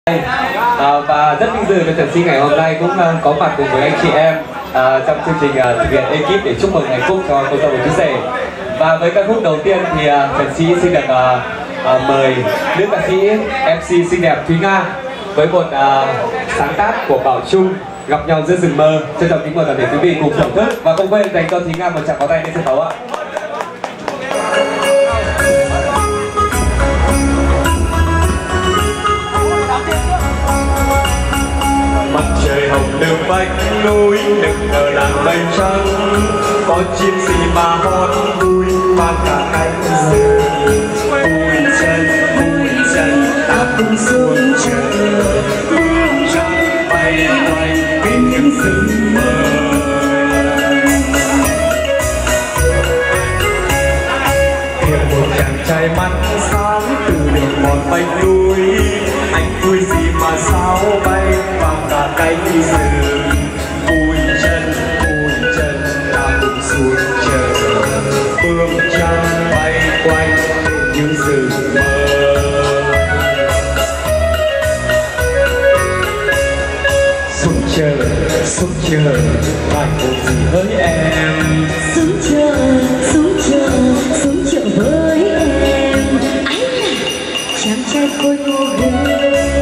Và rất vinh dự được Trần Sinh ngày hôm nay cũng có mặt cùng với anh chị em trong chương trình thực hiện ekip để chúc mừng hạnh phúc cho cô dâu và chú rể. Và với ca khúc đầu tiên thì Trần Sĩ xin được mời nữ ca sĩ MC xinh đẹp Thúy Nga với một sáng tác của Bảo Trung, Gặp nhau giữa rừng mơ. Trân trọng kính mời toàn thể quý vị cùng thưởng thức và không quên dành cho Thúy Nga một tràng pháo tay lên sân khấu ạ. Mặt trời hồng đường vách núi đừng ngờ làng mây trắng, có chim gì mà hót vui mang cả cánh rừng. Vui chân ta cùng xuống trời, bước trăng bay quanh bên những rừng mơ. Tìm một chàng trai mắt sáng từ đường mòn vách núi, anh vui gì mà sao bay vang cả cánh rừng. Vui chân ta cùng xuống trời, bước trăng bay quanh những rừng mơ. Xuống chờ phải một gì hỡi em. Xuống chờ với em. Ấy là chàng trai khôi ngô ghê.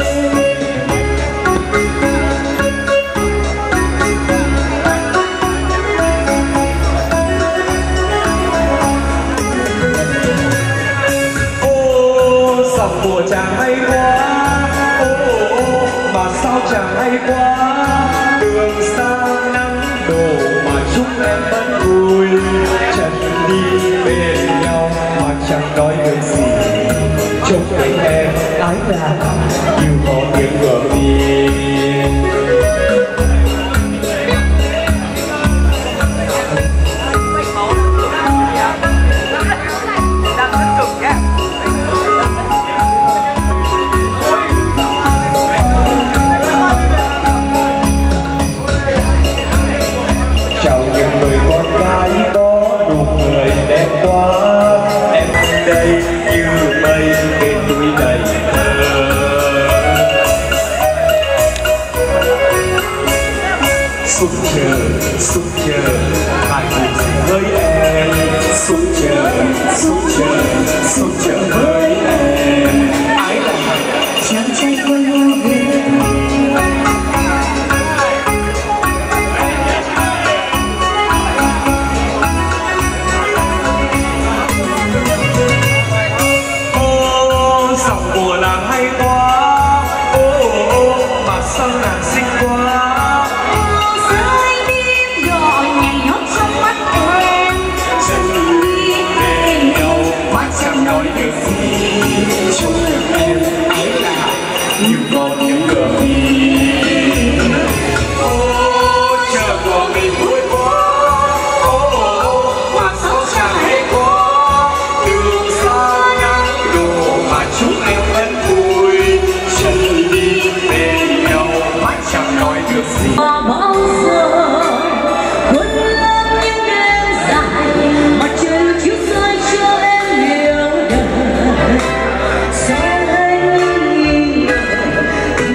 Dòng mùa chàng hay quá, mà sao chàng hay quá. Đường xa nắng đổ mà chúc em vẫn vui. Chân đi bên nhau mà chẳng nói được gì. Chúc anh em ái là yêu có tiếng ngược đi. Xuống chờ phải một gì với em. Xuống chờ với em. Ái là Chàng trai khôi ngô ghê. dòng mùa nàng hay quá. Mà sao nàng xinh quá. Yêu còn những đường đi. Chờ của mình vui quá. Mà sao chẳng hay quá. Đường xa nắng đổ mà chúc em vẫn vui. Chân đi bên nhau mà chẳng nói được gì. Bao giờ cuốn lên những đêm dài, mặt trời chiếu rơi cho em hiểu đời. Sao anh nghi ngờ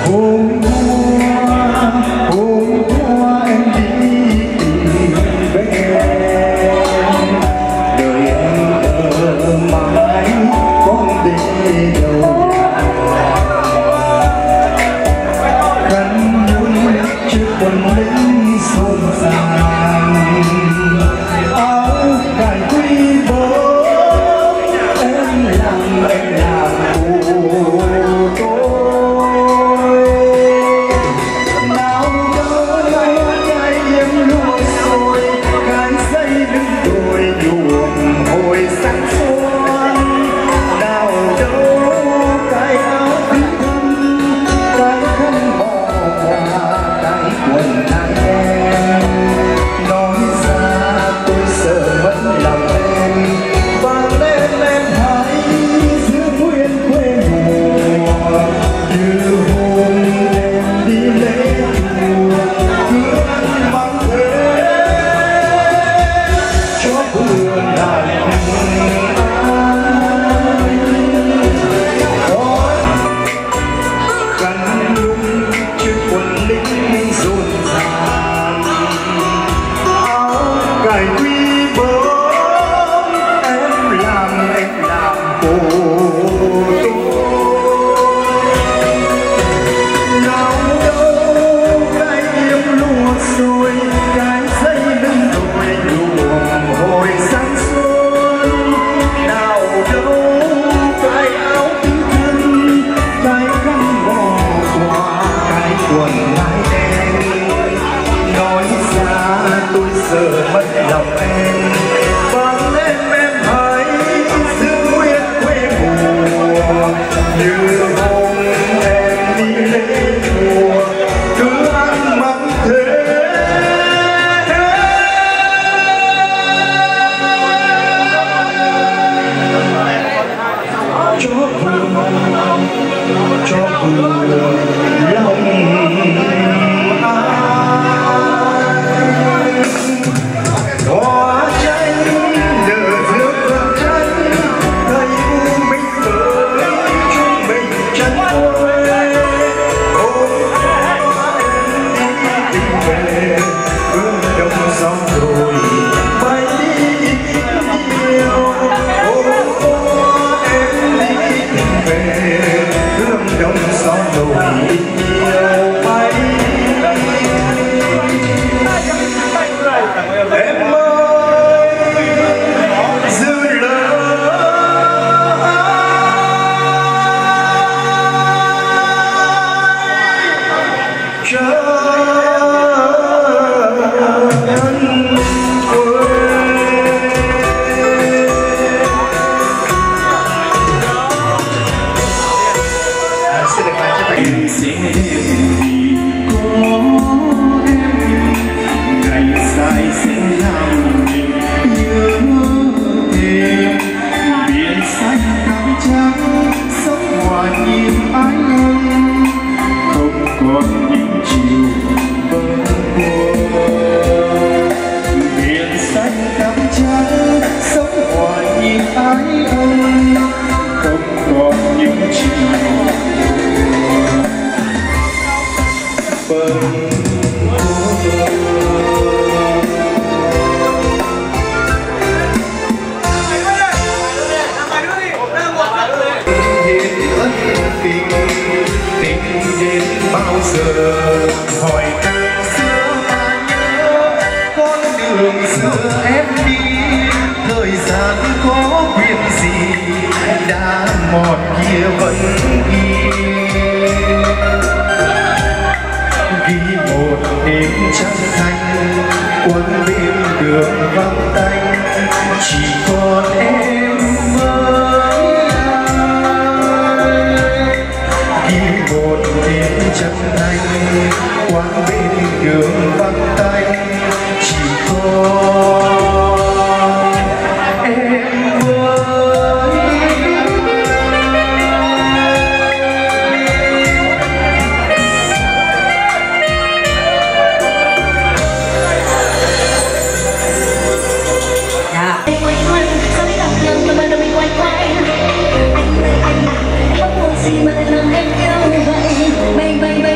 Mà lần em yêu vậy bay bay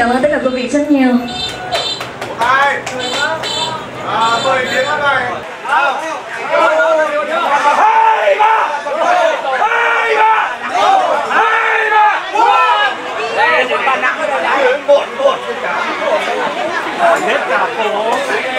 Cảm ơn tất cả quý vị rất nhiều. Mời đến các bạn. Hết cả phố.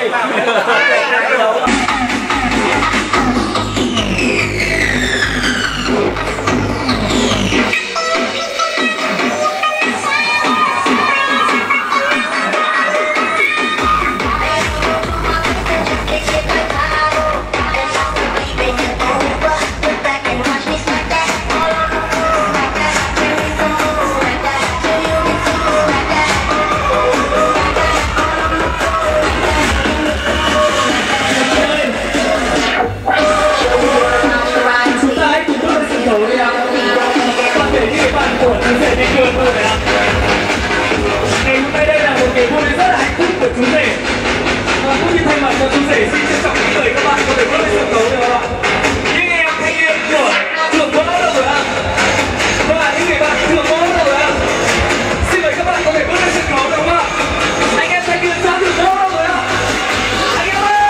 Ngày hôm nay đây là một ngày vui rất là hạnh phúc của chú rể. Cũng như thay mặt cho chú rể xin trân trọng kính mời các bạn có thể bước lên sân khấu được không ạ? Những em thanh niên của trường võ đâu rồi ạ? Và những người bạn trường võ đâu rồi ạ? Xin mời các bạn có thể bước lên sân khấu được không ạ? Anh em thanh niên trong trường võ đâu rồi ạ? Anh em ơi!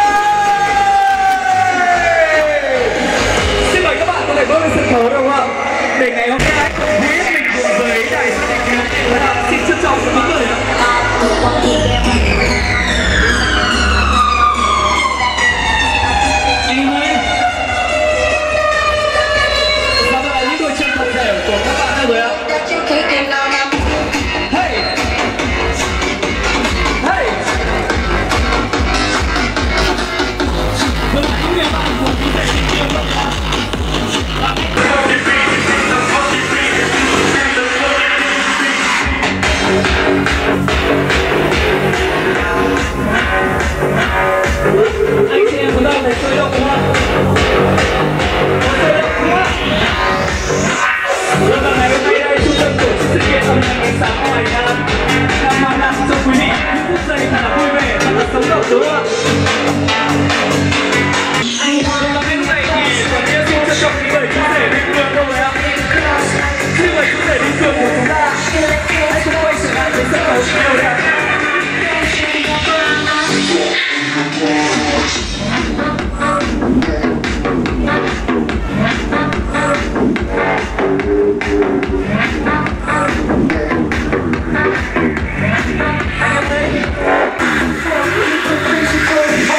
Xin mời các bạn có thể bước lên sân khấu được không ạ? Để ngày hôm nay mình cùng với đại gia đình xin trân trọng kính mời ạ. Anh em ơi, và đây là những đôi chân thật thể của các bạn đâu rồi ạ? Hey! Hey! Và những người bạn của chúng ta sẽ yêu các bạn. Anh chị em có đang thấy sôi động không ạ? Có sôi động không ạ? Và ngày hôm nay đây, trung tâm tổ chức sự kiện âm nhạc ánh sáng Hoài Nam đang mang lại cho quý vị những phút giây thật là vui vẻ, thật là sống động đúng không ạ? Và bên này thì còn nhớ xin trân trọng kính mời chú rể Đinh Cường đâu rồi ạ? Xin mời chú rể Đinh Cường của chúng ta hãy cùng quay trở lại với sân khấu chiều đẹp. Anh em ơi!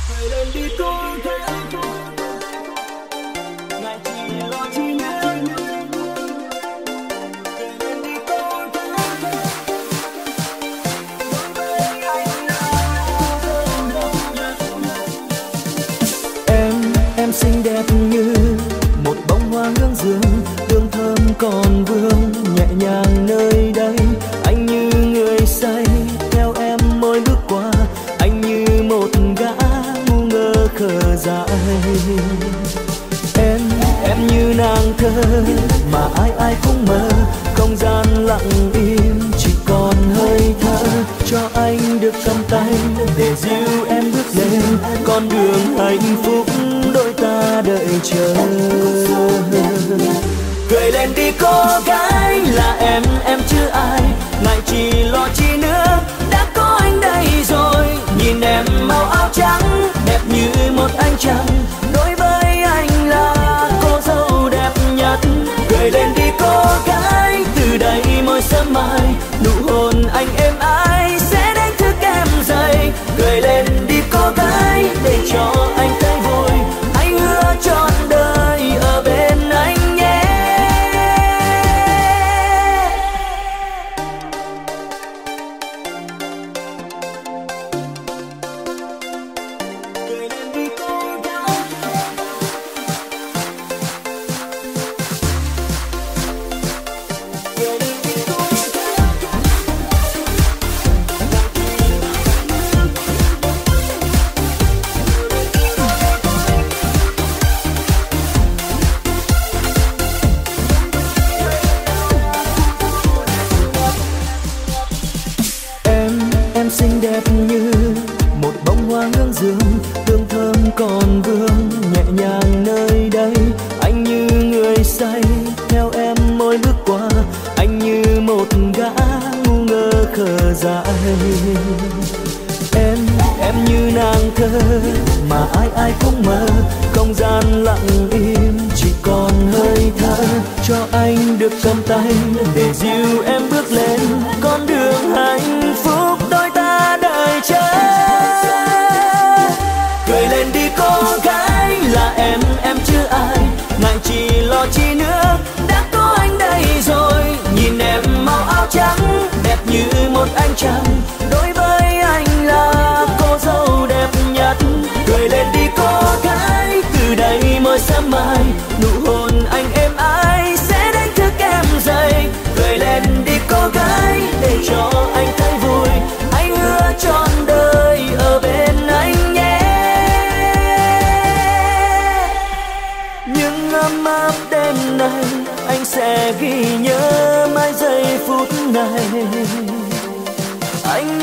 Cười lên đi cô gái, ngại chi lo chi nhớ. Cười lên đi cô gái, em xinh đẹp như một bông hoa hương dương, hương thơm còn vương nhẹ nhàng nơi đây. Anh như người say theo em mỗi bước qua, anh như một gã ngu ngơ khờ dại. Em như nàng thơ mà ai ai cũng mơ, không gian lặng im chỉ còn hơi thở. Cho anh được cầm tay để dìu em bước lên con đường hạnh phúc đôi ta đợi chờ. Cười lên đi cô gái, là em chứ ai, ngại chi lo chi nữa, đã có anh đây rồi. Nhìn em màu áo trắng đẹp như một ánh trăng, đối với anh là cô dâu đẹp nhất. Cười lên đi cô gái, từ đây mỗi sớm mai nụ hôn anh êm ái sẽ đánh thức em dậy. Cười lên đi cô gái để cho anh thấy vui, anh hứa trọn đời ở bên anh nhé. Cười lên đi cô gái. Cười lên đi cô gái. Em xinh đẹp như một bông hoa hương dương, hương thơm còn vương nhẹ nhàng nơi đây. Anh như người say theo em mỗi bước qua, anh như một gã ngu ngơ khờ dại. Em như nàng thơ mà ai ai cũng mơ, không gian lặng im chỉ còn hơi thở. Cho anh được cầm tay để dìu em bước lên con đường hạnh phúc đôi ta đợi chờ. Cười lên đi cô gái, là em chứ ai, ngại chi lo chi nữa, đã có anh đây rồi. Nhìn em màu áo trắng đẹp như một ánh trăng, đối với anh là cô dâu đẹp nhất. Cười lên đi cô gái, từ đây mỗi sớm mai nụ hôn anh êm ái sẽ đánh thức em dậy. Cười lên đi cô gái để cho anh thấy vui, anh hứa trọn đời ở bên anh nhé. Nhưng ấm áp đêm nay anh sẽ ghi nhớ mãi giây phút này. Anh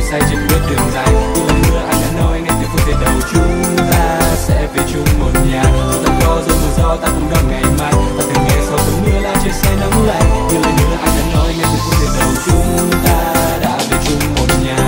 say trên bước đường dài. Như lần nữa anh đã nói ngay từ phút giây đầu chúng ta sẽ về chung một nhà. Dù rằng có dẫu mưa gió ta cũng đón ngày mai. Ta từng nghe sau cơn mưa lá trên xe nắng lạnh. Như lần nữa anh đã nói ngay từ phút giây đầu chúng ta đã về chung một nhà.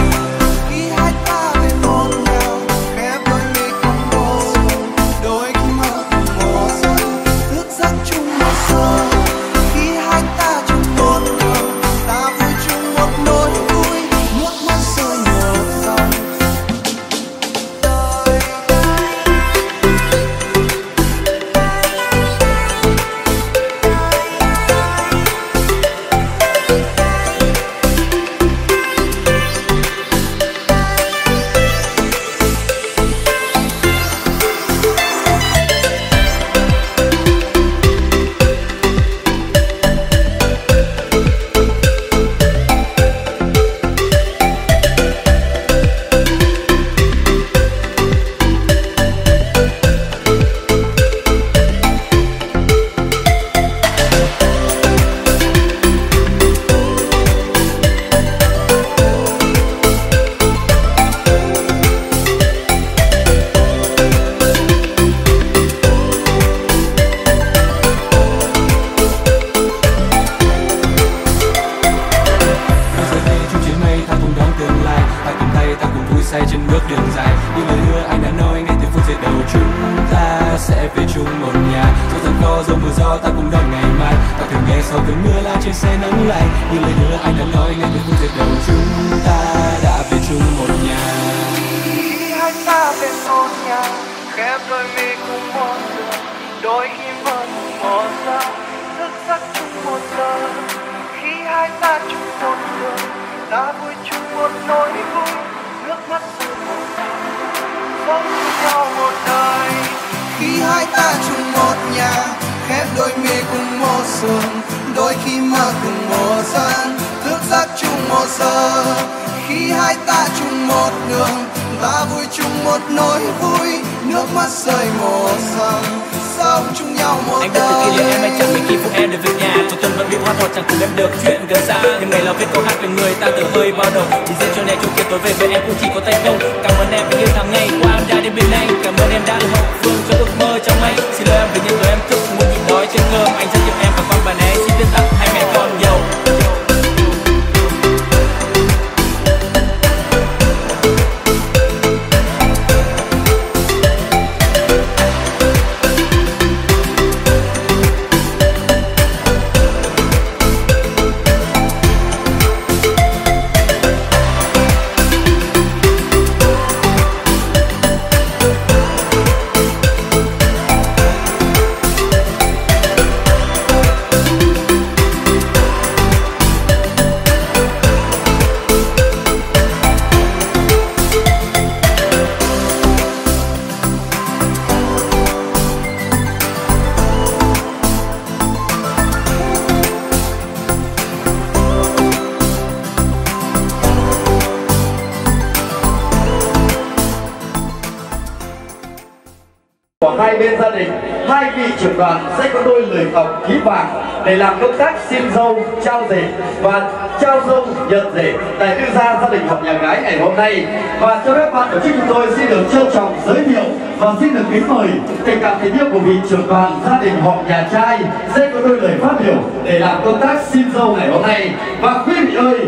Hai bên gia đình, hai vị trưởng đoàn sẽ có đôi lời ngọc ký vàng để làm công tác xin dâu, trao rể và trao dâu nhận rể tại tư gia gia đình họ nhà gái ngày hôm nay. Và cho phép ban tổ chức chúng tôi xin được trân trọng giới thiệu và xin được kính mời tình cảm tình yêu của vị trưởng đoàn gia đình họ nhà trai sẽ có đôi lời phát biểu để làm công tác xin dâu ngày hôm nay. Và quý vị ơi,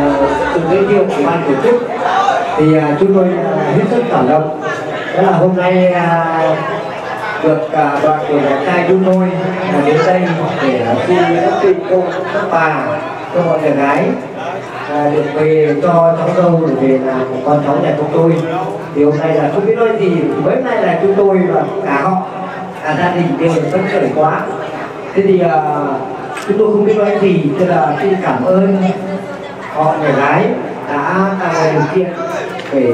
sự giới thiệu của ban tổ chức thì chúng tôi hết sức cảm động. Đó là hôm nay được đoàn của nhà trai chúng tôi đến đây để xin các tin công các bà cho mọi người gái được về cho cháu dâu để về làm con cháu nhà chúng tôi. Thì hôm nay là không biết nói gì, mấy nay là chúng tôi và cả họ cả gia đình đều phấn khởi quá. Thế thì chúng tôi không biết nói gì, tức là xin cảm ơn họ nhà gái đã tạo điều kiện để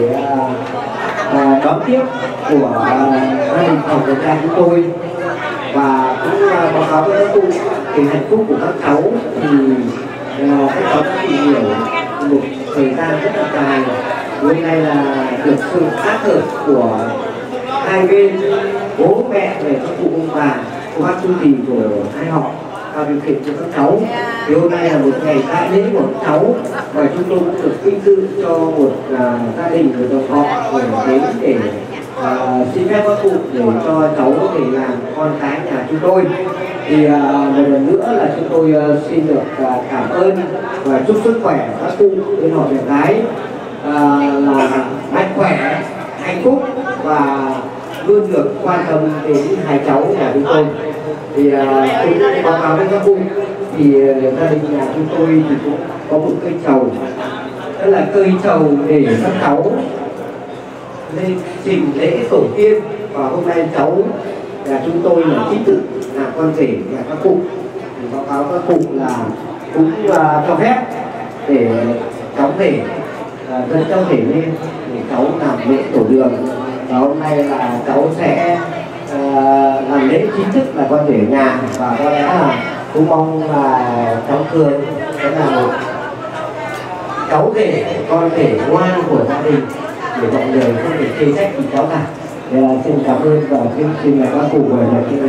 đón tiếp của gia đình phòng của cha chúng tôi, và cũng báo cáo với các cụ về hạnh phúc của các cháu. Thì các cháu đã tìm hiểu một thời gian rất là dài. Hôm nay là được sự tác hợp của hai bên, bố mẹ về các cụ ông bà, cô bác chú dì của hai họ tạo điều kiện cho các cháu. Thì hôm nay là một ngày đại lễ của các cháu và chúng tôi cũng được vinh dự cho một gia đình người dòng họ đến để xin phép các cụ để cho cháu có thể làm con cái nhà chúng tôi. Thì một lần nữa là chúng tôi xin được cảm ơn và chúc sức khỏe các cụ bên họ nhà gái là mạnh khỏe, hạnh phúc và luôn được quan tâm đến hai cháu nhà chúng tôi. Thì tôi báo cáo với các cụ thì gia đình nhà chúng tôi thì cũng có một cây trầu, đó là cây trầu để các cháu lên trình lễ tổ tiên, và hôm nay cháu nhà chúng tôi là chính thức là con rể nhà các cụ. Thì báo cáo các cụ là cũng cho phép để cháu rể dẫn cháu rể lên để cháu làm lễ tổ đường. Và hôm nay là cháu sẽ làm lễ chính thức là con rể nhà, và có lẽ là cũng mong là cháu Cường sẽ là một cháu rể, con rể ngoan của gia đình để mọi người không thể chê trách gì cháu cả. Xin cảm ơn và xin là các cụ về lời kia.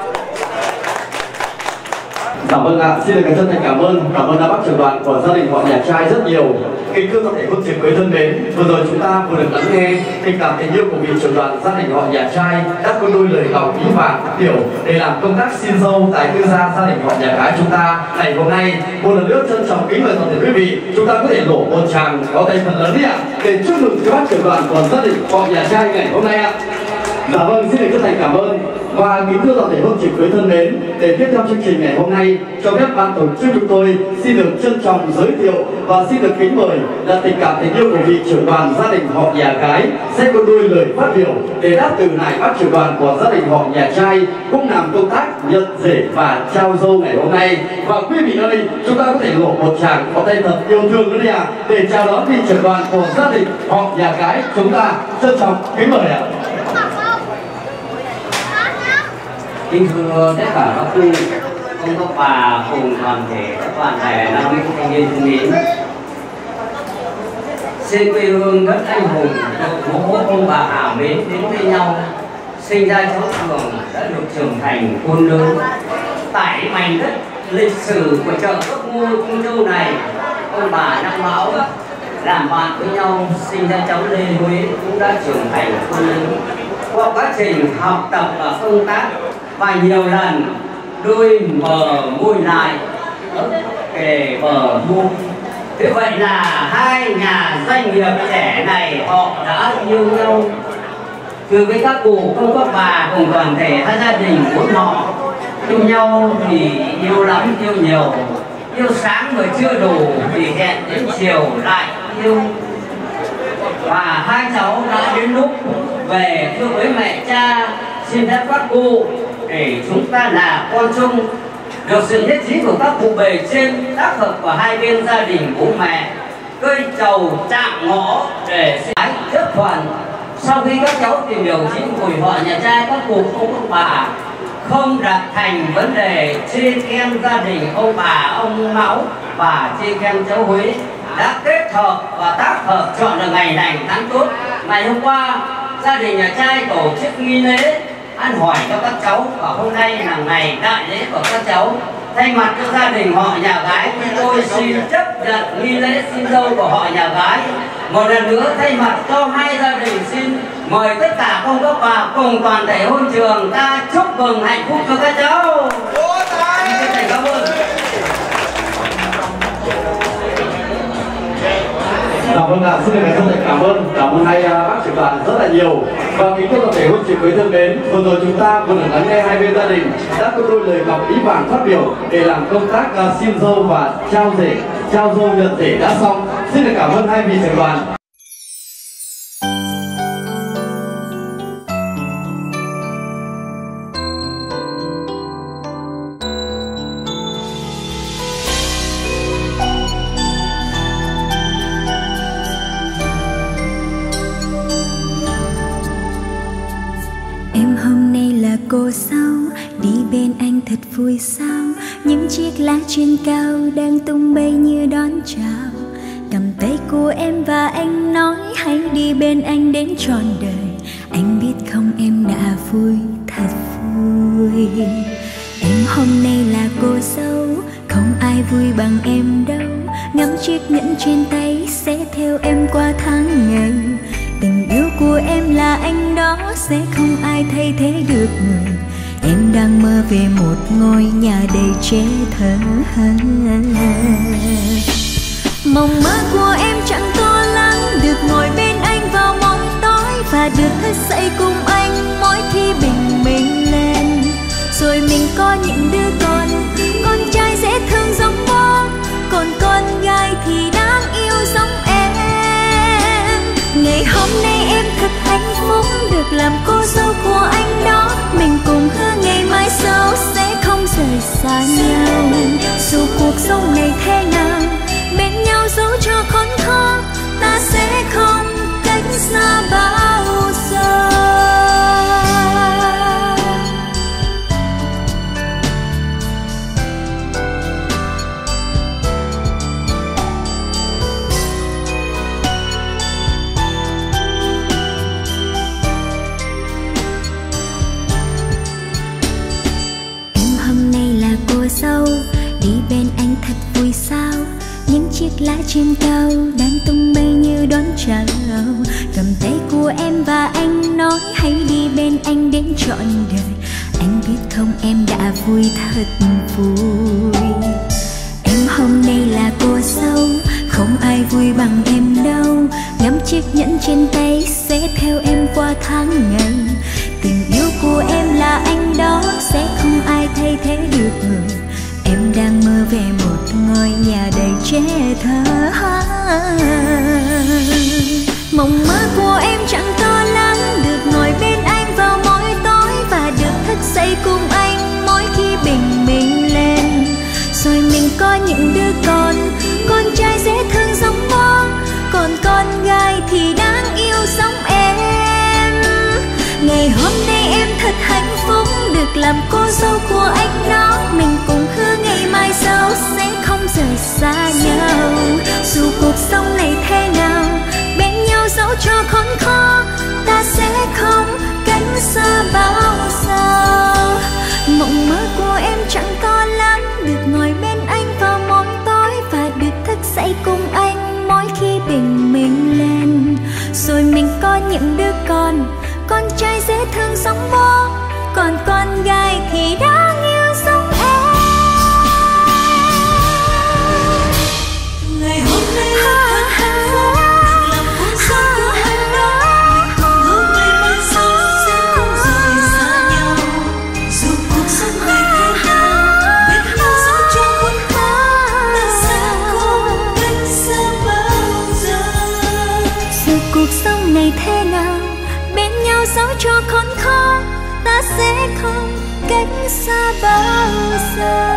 Dạ vâng ạ, xin được chân thành cảm ơn bác trưởng đoàn của gia đình họ nhà trai rất nhiều. Kính thưa toàn thể hôn trường cưới thân mến, vừa rồi chúng ta vừa được lắng nghe tình cảm tình yêu của vị trưởng đoàn gia đình họ nhà trai đã có đôi lời ngọc ý vàng phát biểu để làm công tác xin dâu tại cư gia gia đình họ nhà gái chúng ta ngày hôm nay. Một lần nữa trân trọng kính mời toàn thể quý vị, chúng ta có thể nổ một tràng có tay thật lớn đi ạ, để chúc mừng cho bác trưởng đoàn của gia đình họ nhà trai ngày hôm nay ạ. Dạ vâng, xin được chân thành cảm ơn. Và kính thưa toàn thể hôn trường cưới thân mến, để tiếp theo chương trình ngày hôm nay, cho phép ban tổ chức chúng tôi xin được trân trọng giới thiệu và xin được kính mời là tình cảm tình yêu của vị trưởng đoàn gia đình họ nhà gái sẽ có đôi lời phát biểu để đáp từ này bác trưởng đoàn của gia đình họ nhà trai cũng làm công tác nhận rể và trao dâu ngày hôm nay. Và quý vị ơi, chúng ta có thể nổ một tràng có tay thật yêu thương nữa đi ạ, để chào đón vị trưởng đoàn của gia đình họ nhà gái chúng ta. Trân trọng kính mời ạ. Kính thưa tất cả các cụ, các bà cùng toàn thể các bạn bè nam nữ thanh niên thân mến, trên quê hương đất anh hùng, bố ông bà hảo mến đến với nhau, sinh ra cháu Cường đã được trưởng thành khôn lớn. Tại mảnh đất lịch sử của chợ Cốc Ngô Cung Châu này, ông bà Năm Mão làm bạn với nhau, sinh ra cháu Lê Huế cũng đã trưởng thành khôn lớn. Qua quá trình học tập và công tác và nhiều lần đôi bờ môi lại kề bờ môi. Thế vậy là hai nhà doanh nghiệp trẻ này họ đã yêu nhau. Từ với các cụ không các bà cùng toàn thể hai gia đình của họ yêu nhau thì yêu lắm yêu nhiều, yêu sáng mà chưa đủ thì hẹn đến chiều lại yêu. Và hai cháu đã đến lúc về thưa với mẹ cha xin phép các cụ để chúng ta là con chung, được sự nhất trí của các cụ bề trên tác hợp của hai bên gia đình bố mẹ, cây trầu chạm ngõ để sẽ chấp thuận. Sau khi các cháu tìm hiểu chính của họ nhà trai, các cụ ông bà không đặt thành vấn đề chê khen gia đình ông bà ông Mão và chê khen cháu Huế, đã kết hợp và tác hợp chọn được ngày lành tháng tốt. Ngày hôm qua gia đình nhà trai tổ chức nghi lễ ăn hỏi cho các cháu, và hôm nay là ngày đại lễ của các cháu. Thay mặt cho gia đình họ nhà gái, tôi xin chấp nhận nghi lễ xin dâu của họ nhà gái. Một lần nữa thay mặt cho hai gia đình xin mời tất cả công các bà cùng toàn thể hôn trường ta chúc mừng hạnh phúc cho các cháu. Xin cảm ơn. Dạ vâng ạ, xin được chân thành cảm ơn hai bác trưởng đoàn rất là nhiều. Và kính thưa toàn thể hôn trường cưới thân mến, vừa rồi chúng ta vừa được lắng nghe hai bên gia đình đã có đôi lời ngọc ý vàng phát biểu để làm công tác xin dâu và trao dâu nhận rể đã xong. Xin được cảm ơn hai vị trưởng đoàn. Cô sao đi bên anh thật vui sao, những chiếc lá trên cao đang tung bay như đón chào. Cầm tay của em và anh nói hãy đi bên anh đến trọn đời. Anh biết không em đã vui thật vui. Em hôm nay là cô dâu, không ai vui bằng em đâu. Ngắm chiếc nhẫn trên tay sẽ sẽ không ai thay thế được người. Em đang mơ về một ngôi nhà đầy trẻ thơ. Mộng mơ của em chẳng to lắm, được ngồi bên anh vào mộng tối và được thức dậy cùng anh mỗi khi bình minh lên. Rồi mình có những đứa con trai dễ thương giống bố, còn con gái thì đáng yêu giống em. Ngày hôm nay em thật hạnh phúc được làm cô dâu của anh đó. Mình cùng hứa ngày mai sau sẽ không rời xa nhau. Dù cuộc sống này thế nào, bên nhau dẫu cho khốn khó, ta sẽ không cách xa bao giờ. Dâu đi bên anh thật vui sao, những chiếc lá trên cao đang tung bay như đón chào. Cầm tay của em và anh nói hãy đi bên anh đến trọn đời. Anh biết không em đã vui thật vui. Em hôm nay là cô dâu, không ai vui bằng em đâu. Ngắm chiếc nhẫn trên tay sẽ theo em qua tháng ngày. Tình yêu của em là anh đó, sẽ không ai thay thế được người. Em đang mơ về một ngôi nhà đầy trẻ thơ. Mộng mơ của em chẳng to lắm, được ngồi bên anh vào mỗi tối và được thức dậy cùng anh mỗi khi bình minh lên. Rồi mình có những đứa con trai dễ thương giống bố, còn con gái thì đáng yêu giống em. Ngày hôm nay em thật hạnh phúc được làm cô dâu của anh đó. Mình cùng hứa ngày mai sau sẽ không rời xa nhau. Dù cuộc sống này thế nào, bên nhau dẫu cho khốn khó, ta sẽ không cách xa bao giờ. Mộng mơ của em chẳng to lắm, được ngồi bên anh vào mỗi tối và được thức dậy cùng anh mỗi khi bình minh lên. Rồi mình có những đứa con trai dễ thương giống bố, còn con gái thì đáng yêu giống em. Ngày hôm nay em thật hạnh phúc được làm cô dâu của anh đó. Mình hứa ngày mai sau sẽ không rời xa nhau. Dù cuộc sống này thế nào, bên nhau dẫu cho khốn khó, ta sẽ không cách xa bao giờ. Dù cuộc sống này thế nào, bên nhau dẫu cho khốn khó, ta sẽ không cách xa bao giờ.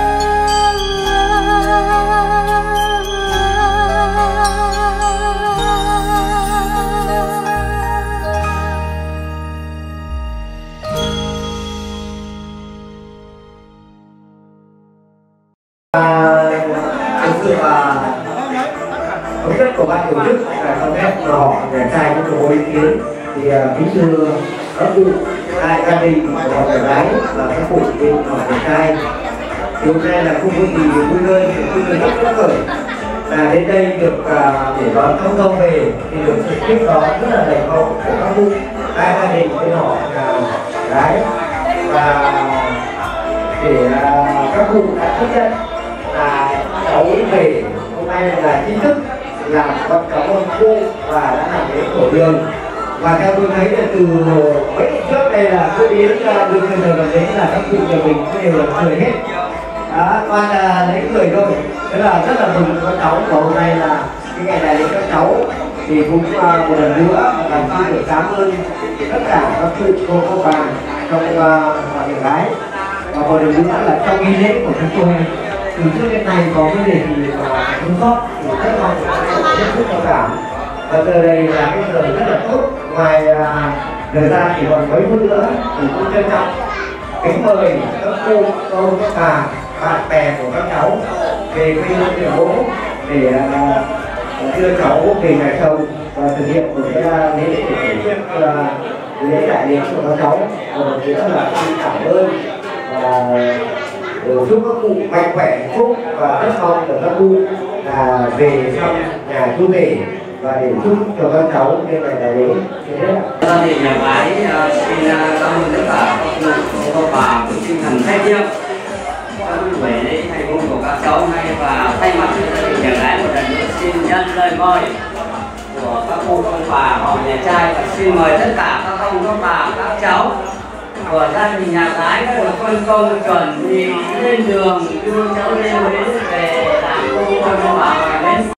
Thực sự là thống nhất của ban tổ chức là cho phép họ để trai có một ý kiến thì kính thưa các cụ, hai gia đình của họ người gái và các cụ bên họ người trai. Thì hôm nay là không có gì vui hơn, vui hơn rất phấn khởi là đến đây được để đón con dâu về, thì được sự tiếp đón rất là đầy hậu của các cụ, hai gia đình bên họ gái, và để các cụ đã chấp nhận là cháu về hôm nay là chính thức làm con cảm ơn cô và đã làm lễ tổ đường. Và theo tôi thấy là từ mấy năm trước đây là cứ đến được người gần đến là các cụ nhà mình đều là cười hết, toàn là lấy cười thôi. Thế là rất là mừng các cháu, và hôm nay là cái ngày này các cháu thì cũng một lần nữa làm xin được cảm ơn tất cả các cụ cô bà trong họ nhà gái. Và một lần nữa là trong nghi lễ của chúng tôi từ trước đến nay có cái gì thì không sót, thì rất mong hết sức cho cả. Và giờ đây là cái giờ rất là tốt, ngoài thời gian chỉ còn mấy phút nữa thì cũng trân trọng kính mời các cô, các bà, bạn bè của các cháu về quê hương nhà bố để đưa cháu về nhà chồng và thực hiện một cái lễ lễ đại lễ của các cháu. Một nữa là xin cảm ơn và chúc các cụ mạnh khỏe hạnh phúc, và rất mong là các cụ về thăm nhà chú rể và để chúc cho các cháu cái ngày đại lễ. Gia đình nhà gái xin cảm ơn tất cả các bà với tinh thần trách nhiệm trong buổi lễ thành hôn của các cháu nay, và thay mặt cho gia đình nhà gái một lần nữa xin nhận lời mời của các cô ông bà họ nhà trai, và xin mời tất cả các ông các bà các cháu của gia đình nhà gái đã được phân công chuẩn bị lên đường đưa cháu lên Huế về làm cô ông bà và đến.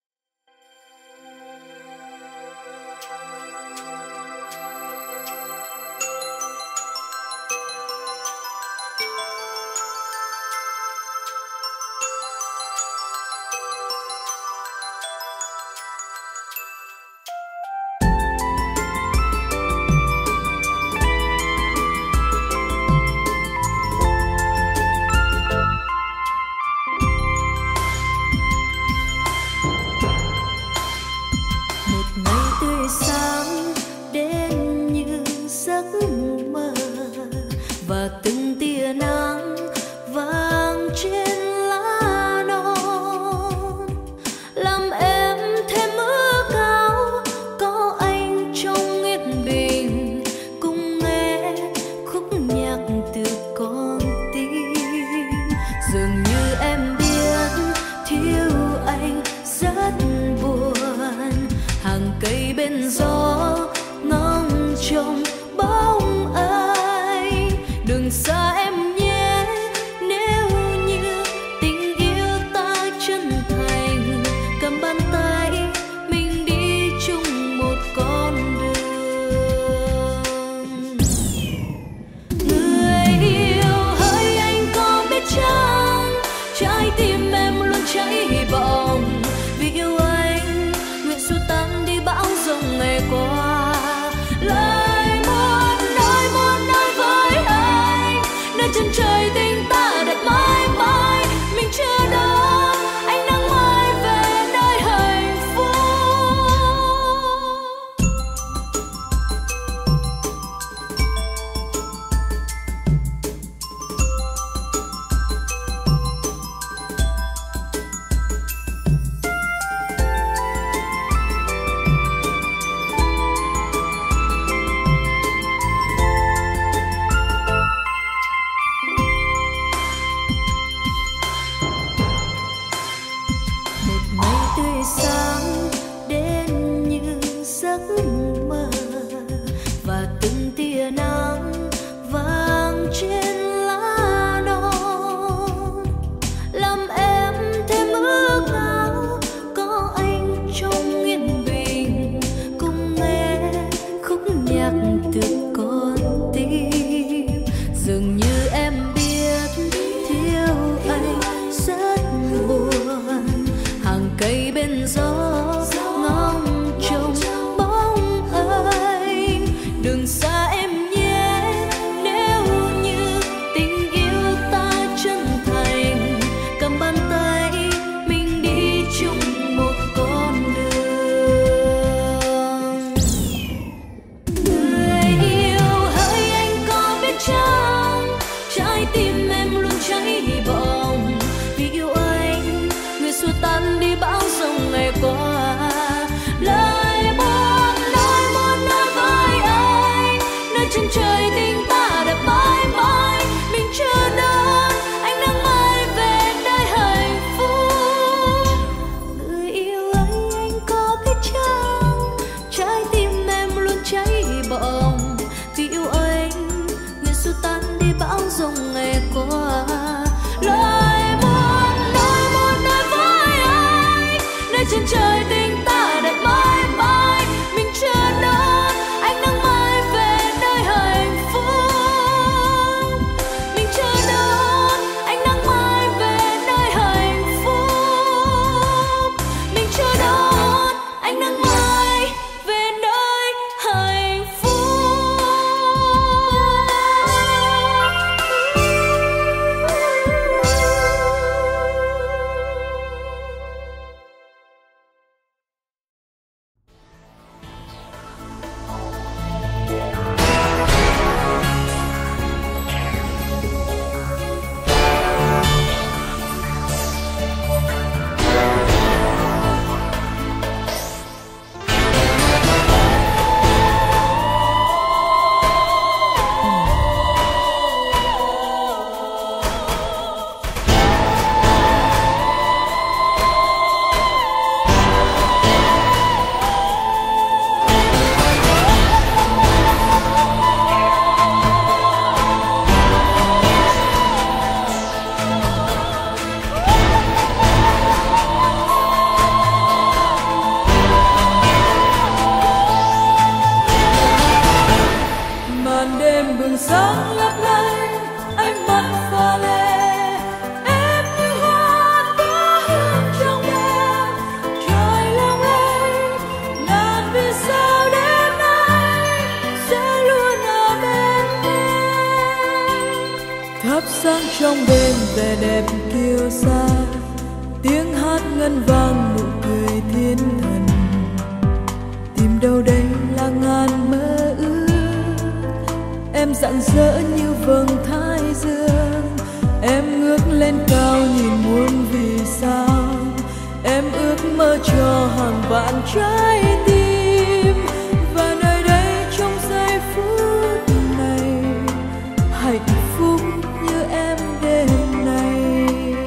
trong đêm vẻ đẹp kiêu sa, tiếng hát ngân vang nụ cười thiên thần. Tìm đâu đây là ngàn mơ ước, em rạng rỡ như vầng thái dương. Em ngước lên cao nhìn muôn vì sao, em ước mơ cho hàng vạn trái tim. Và nơi đây trong giây phút này, hạnh phúc như em đêm nay.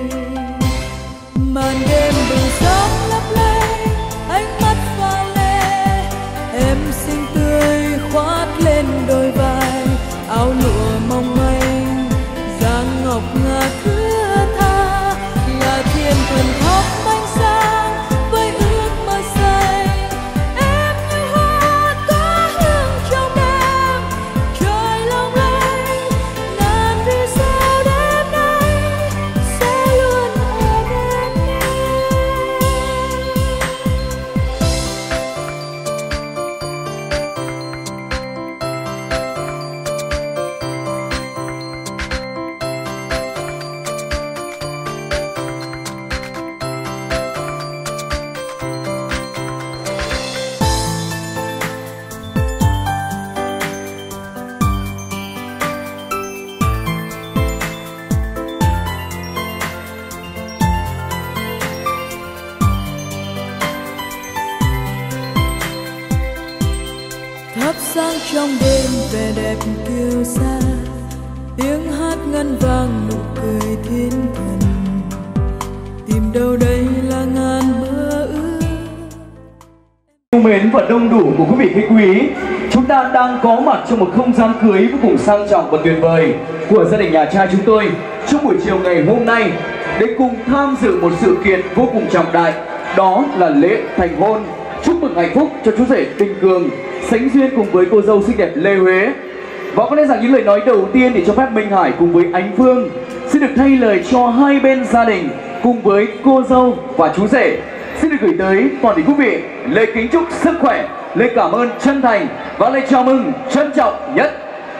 Màn đêm bừng sáng lấp lánh, ánh mắt pha lê, em xinh tươi khoác lên đôi vai. Áo lụa mong manh, dáng ngọc ngà thướt tha, là thiên thần thắp ánh sáng với ước mơ xanh. Em như hoa có hương trong đêm, trời long lanh, ngàn vì sao đêm nay sẽ luôn ở bên em. Thắp sáng trong đêm vẻ đẹp kiêu sa, tiếng hát ngân vang nụ cười thiên thần. Tìm đâu đây là ngàn mơ ước. Yêu mến và đông đủ của quý vị khách quý, chúng ta đang có mặt trong một không gian cưới vô cùng sang trọng và tuyệt vời của gia đình nhà trai chúng tôi trong buổi chiều ngày hôm nay để cùng tham dự một sự kiện vô cùng trọng đại, đó là lễ thành hôn. Chúc mừng hạnh phúc cho chú rể Đình Cường sánh duyên cùng với cô dâu xinh đẹp Lê Huế. Và có lẽ rằng những lời nói đầu tiên thì cho phép Minh Hải cùng với Ánh Phương xin được thay lời cho hai bên gia đình cùng với cô dâu và chú rể xin được gửi tới toàn thể quý vị lời kính chúc sức khỏe, lời cảm ơn chân thành và lời chào mừng trân trọng nhất.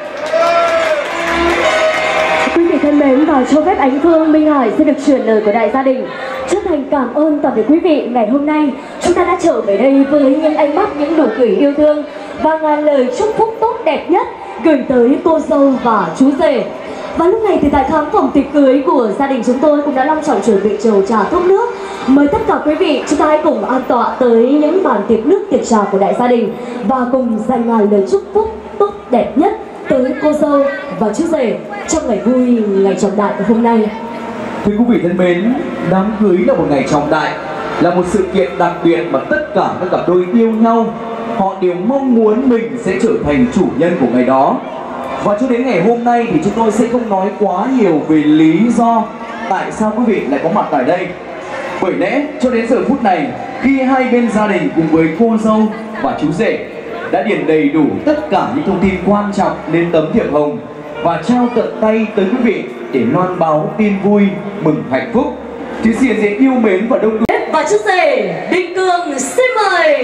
Quý vị thân mến, và cho phép Ánh Phương, Minh Hải xin được chuyển lời của đại gia đình. Chân thành cảm ơn toàn thể quý vị. Ngày hôm nay chúng ta đã trở về đây với những ánh mắt, những nụ cười yêu thương và ngàn lời chúc phúc tốt đẹp nhất gửi tới cô dâu và chú rể. Và lúc này thì tại khán phòng tiệc cưới của gia đình chúng tôi cũng đã long trọng chuẩn bị chầu trà thốt nước. Mời tất cả quý vị chúng ta hãy cùng an tọa tới những bàn tiệc nước tiệc trà của đại gia đình và cùng dành ngàn lời chúc phúc tốt đẹp nhất tới cô dâu và chú rể trong ngày vui, ngày trọng đại của hôm nay. Thưa quý vị thân mến, đám cưới là một ngày trọng đại, là một sự kiện đặc biệt mà tất cả các cặp đôi yêu nhau họ đều mong muốn mình sẽ trở thành chủ nhân của ngày đó. Và cho đến ngày hôm nay thì chúng tôi sẽ không nói quá nhiều về lý do tại sao quý vị lại có mặt tại đây. Bởi lẽ cho đến giờ phút này, khi hai bên gia đình cùng với cô dâu và chú rể đã điền đầy đủ tất cả những thông tin quan trọng lên tấm thiệp hồng và trao tận tay tới quý vị để loan báo tin vui mừng hạnh phúc, thì xin diện yêu mến và đông đủ và chú rể Đình Cường xin mời.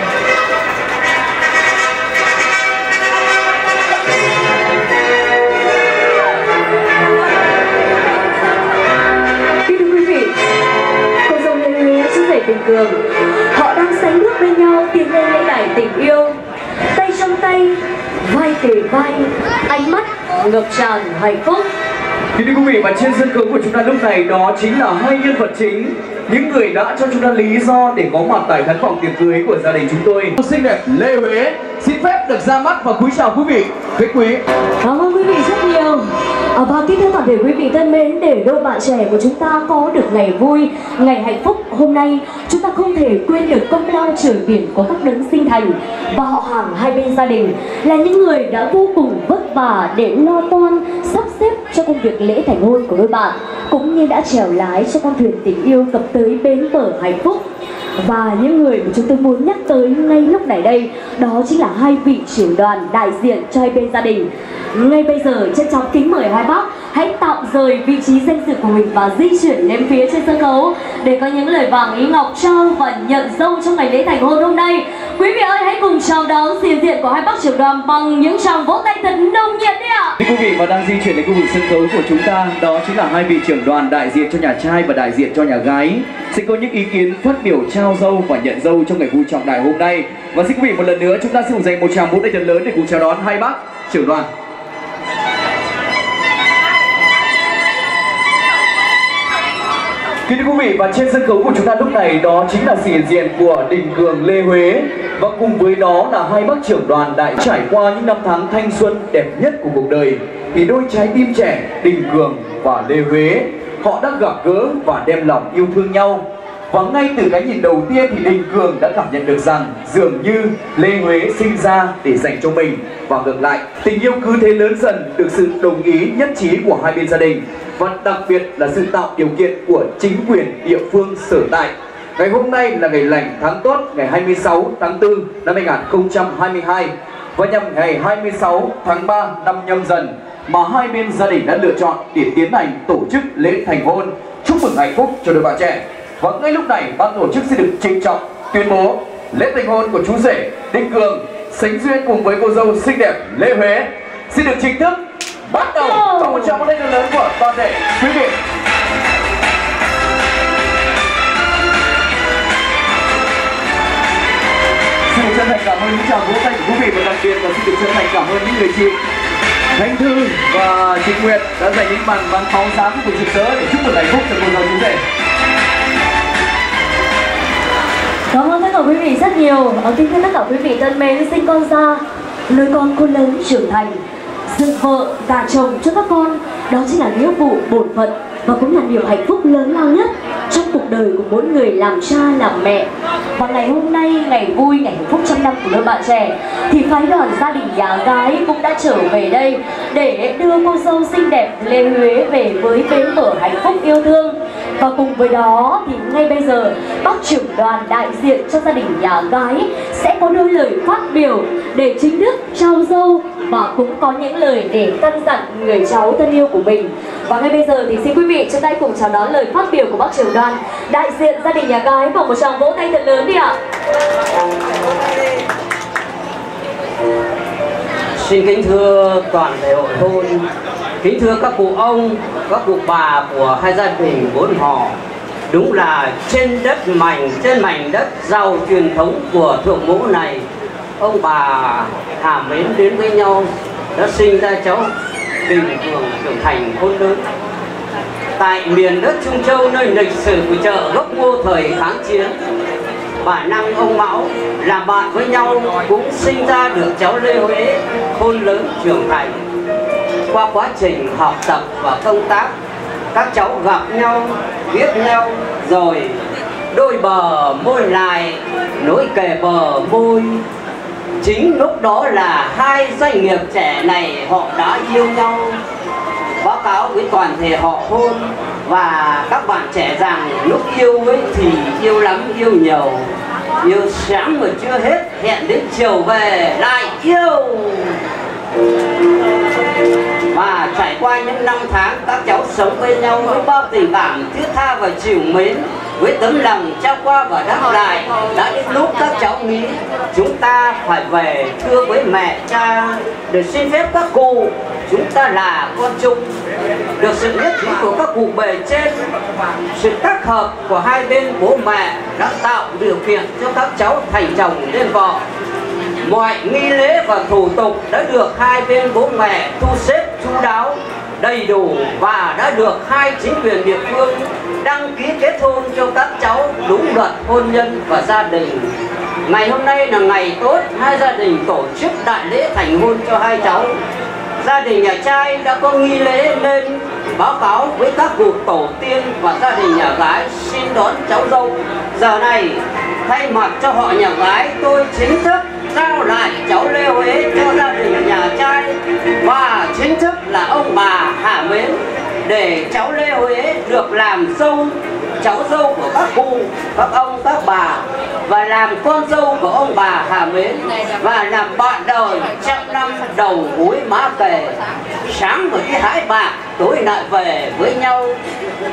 Kính thưa quý vị, cô dâu Lê Huế, chú rể Đình Cường, họ đang sánh bước bên nhau tiến lên lễ đài tình yêu, tay trong tay, vai kề vai, ánh mắt ngập tràn hạnh phúc. Thưa quý vị, và trên sân khấu của chúng ta lúc này đó chính là hai nhân vật chính, những người đã cho chúng ta lý do để có mặt tại khán phòng tiệc cưới của gia đình chúng tôi. Xinh đẹp Lê Huế xin phép được ra mắt và cúi chào quý vị khách quý. Cảm ơn quý vị rất nhiều. Và kính thưa toàn thể quý vị thân mến, để đôi bạn trẻ của chúng ta có được ngày vui, ngày hạnh phúc hôm nay, chúng ta không thể quên được công lao trời biển của các đấng sinh thành và họ hàng hai bên gia đình, là những người đã vô cùng vất vả để lo toan sắp xếp cho công việc lễ thành hôn của đôi bạn, cũng như đã chèo lái cho con thuyền tình yêu cập tới bến bờ hạnh phúc. Và những người mà chúng tôi muốn nhắc tới ngay lúc này đây, đó chính là hai vị trưởng đoàn đại diện cho hai bên gia đình. Ngay bây giờ trân trọng kính mời hai bác hãy tạm rời vị trí danh dự của mình và di chuyển lên phía trên sân khấu để có những lời vàng ý ngọc trao và nhận dâu trong ngày lễ thành hôn hôm nay. Quý vị ơi, hãy cùng chào đón diễn diện của hai bác trưởng đoàn bằng những tràng vỗ tay thật nồng nhiệt đấy ạ. Thưa quý vị, và đang di chuyển đến khu vực sân khấu của chúng ta, đó chính là hai vị trưởng đoàn đại diện cho nhà trai và đại diện cho nhà gái sẽ có những ý kiến phát biểu trao dâu và nhận dâu trong ngày vui trọng đại hôm nay. Và xin quý vị một lần nữa chúng ta sẽ cùng dành một tràng vỗ tay thật lớn để cùng chào đón hai bác trưởng đoàn. Kính thưa quý vị, và trên sân khấu của chúng ta lúc này đó chính là sự hiện diện của Đình Cường, Lê Huế, và cùng với đó là hai bác trưởng đoàn đã trải qua những năm tháng thanh xuân đẹp nhất của cuộc đời. Thì đôi trái tim trẻ Đình Cường và Lê Huế, họ đã gặp gỡ và đem lòng yêu thương nhau. Và ngay từ cái nhìn đầu tiên thì Đình Cường đã cảm nhận được rằng dường như Lê Huế sinh ra để dành cho mình, và ngược lại tình yêu cứ thế lớn dần được sự đồng ý nhất trí của hai bên gia đình, và đặc biệt là sự tạo điều kiện của chính quyền địa phương sở tại. Ngày hôm nay là ngày lành tháng tốt, ngày 26 tháng 4 năm 2022, và nhằm ngày 26 tháng 3 năm Nhâm Dần mà hai bên gia đình đã lựa chọn để tiến hành tổ chức lễ thành hôn chúc mừng hạnh phúc cho đôi bạn trẻ. Và ngay lúc này ban tổ chức sẽ được trịnh trọng tuyên bố lễ thành hôn của chú rể Đình Cường sánh duyên cùng với cô dâu xinh đẹp Lê Huế xin được chính thức bắt đầu. Và một tràng vỗ tay lớn của toàn thể quý vị. Xin được chân thành cảm ơn những tràng vỗ tay của quý vị, và đặc biệt là xin được chân thành cảm ơn những người chị Thanh Thư và chị Nguyệt đã dành những màn pháo sáng của rực rỡ để chúc mừng hạnh phúc cho cô dâu chú rể. Cảm ơn tất cả quý vị rất nhiều. Kính thưa tất cả quý vị thân mến, sinh con ra, nuôi con khôn lớn trưởng thành, dựng vợ gả chồng cho các con, đó chính là nghĩa vụ bổn phận và cũng là niềm hạnh phúc lớn lao nhất trong cuộc đời của mỗi người làm cha làm mẹ. Và ngày hôm nay, ngày vui, ngày hạnh phúc trăm năm của đôi bạn trẻ, thì phái đoàn gia đình nhà gái cũng đã trở về đây để đưa cô dâu xinh đẹp Lê Huế về với bến bờ hạnh phúc yêu thương. Và cùng với đó thì ngay bây giờ bác trưởng đoàn đại diện cho gia đình nhà gái sẽ có đôi lời phát biểu để chính thức trao dâu, và cũng có những lời để căn dặn người cháu thân yêu của mình. Và ngay bây giờ thì xin quý vị chúng ta cùng chào đón lời phát biểu của bác trưởng đoàn đại diện gia đình nhà gái bằng một tràng vỗ tay thật lớn đi ạ. Xin kính thưa toàn thể hội thôn, kính thưa các cụ ông, các cụ bà của hai gia đình bốn họ. Đúng là trên mảnh đất giàu truyền thống của thượng mỗ này, ông bà hàm mến đến với nhau đã sinh ra cháu Đình Cường trưởng thành khôn lớn. Tại miền đất Trung Châu, nơi lịch sử của chợ gốc Ngô thời kháng chiến, bà Năng ông Mão làm bạn với nhau cũng sinh ra được cháu Lê Huế khôn lớn trưởng thành. Qua quá trình học tập và công tác, các cháu gặp nhau, biết nhau, rồi đôi bờ môi lại nối kề bờ môi. Chính lúc đó là hai doanh nghiệp trẻ này họ đã yêu nhau. Báo cáo với toàn thể họ thôn và các bạn trẻ rằng lúc yêu ấy thì yêu lắm yêu nhiều, yêu sáng mà chưa hết, hẹn đến chiều về lại yêu. Và trải qua những năm tháng các cháu sống bên nhau với bao tình cảm thiết tha và trìu mến, với tấm lòng trao qua và đáp lại, đã đến lúc các cháu nghĩ chúng ta phải về thưa với mẹ cha để xin phép các cụ chúng ta là con chung. Được sự nhất trí của các cụ bề trên, sự tác hợp của hai bên bố mẹ đã tạo điều kiện cho các cháu thành chồng lên vợ. Mọi nghi lễ và thủ tục đã được hai bên bố mẹ thu xếp chu đáo, đầy đủ, và đã được hai chính quyền địa phương đăng ký kết hôn cho các cháu đúng luật hôn nhân và gia đình. Ngày hôm nay là ngày tốt, hai gia đình tổ chức đại lễ thành hôn cho hai cháu. Gia đình nhà trai đã có nghi lễ nên báo cáo với các cụ tổ tiên, và gia đình nhà gái xin đón cháu dâu. Giờ này thay mặt cho họ nhà gái, tôi chính thức giao lại cháu Lê Huế cho gia đình nhà trai, và chính thức là ông bà hạ mến để cháu Lê Huế được làm dâu, cháu dâu của các cụ, các ông, các bà, và làm con dâu của ông bà hạ mến, và làm bạn đời trăm năm đầu gối má kề, sáng rồi đi hái bạc, tối lại về với nhau.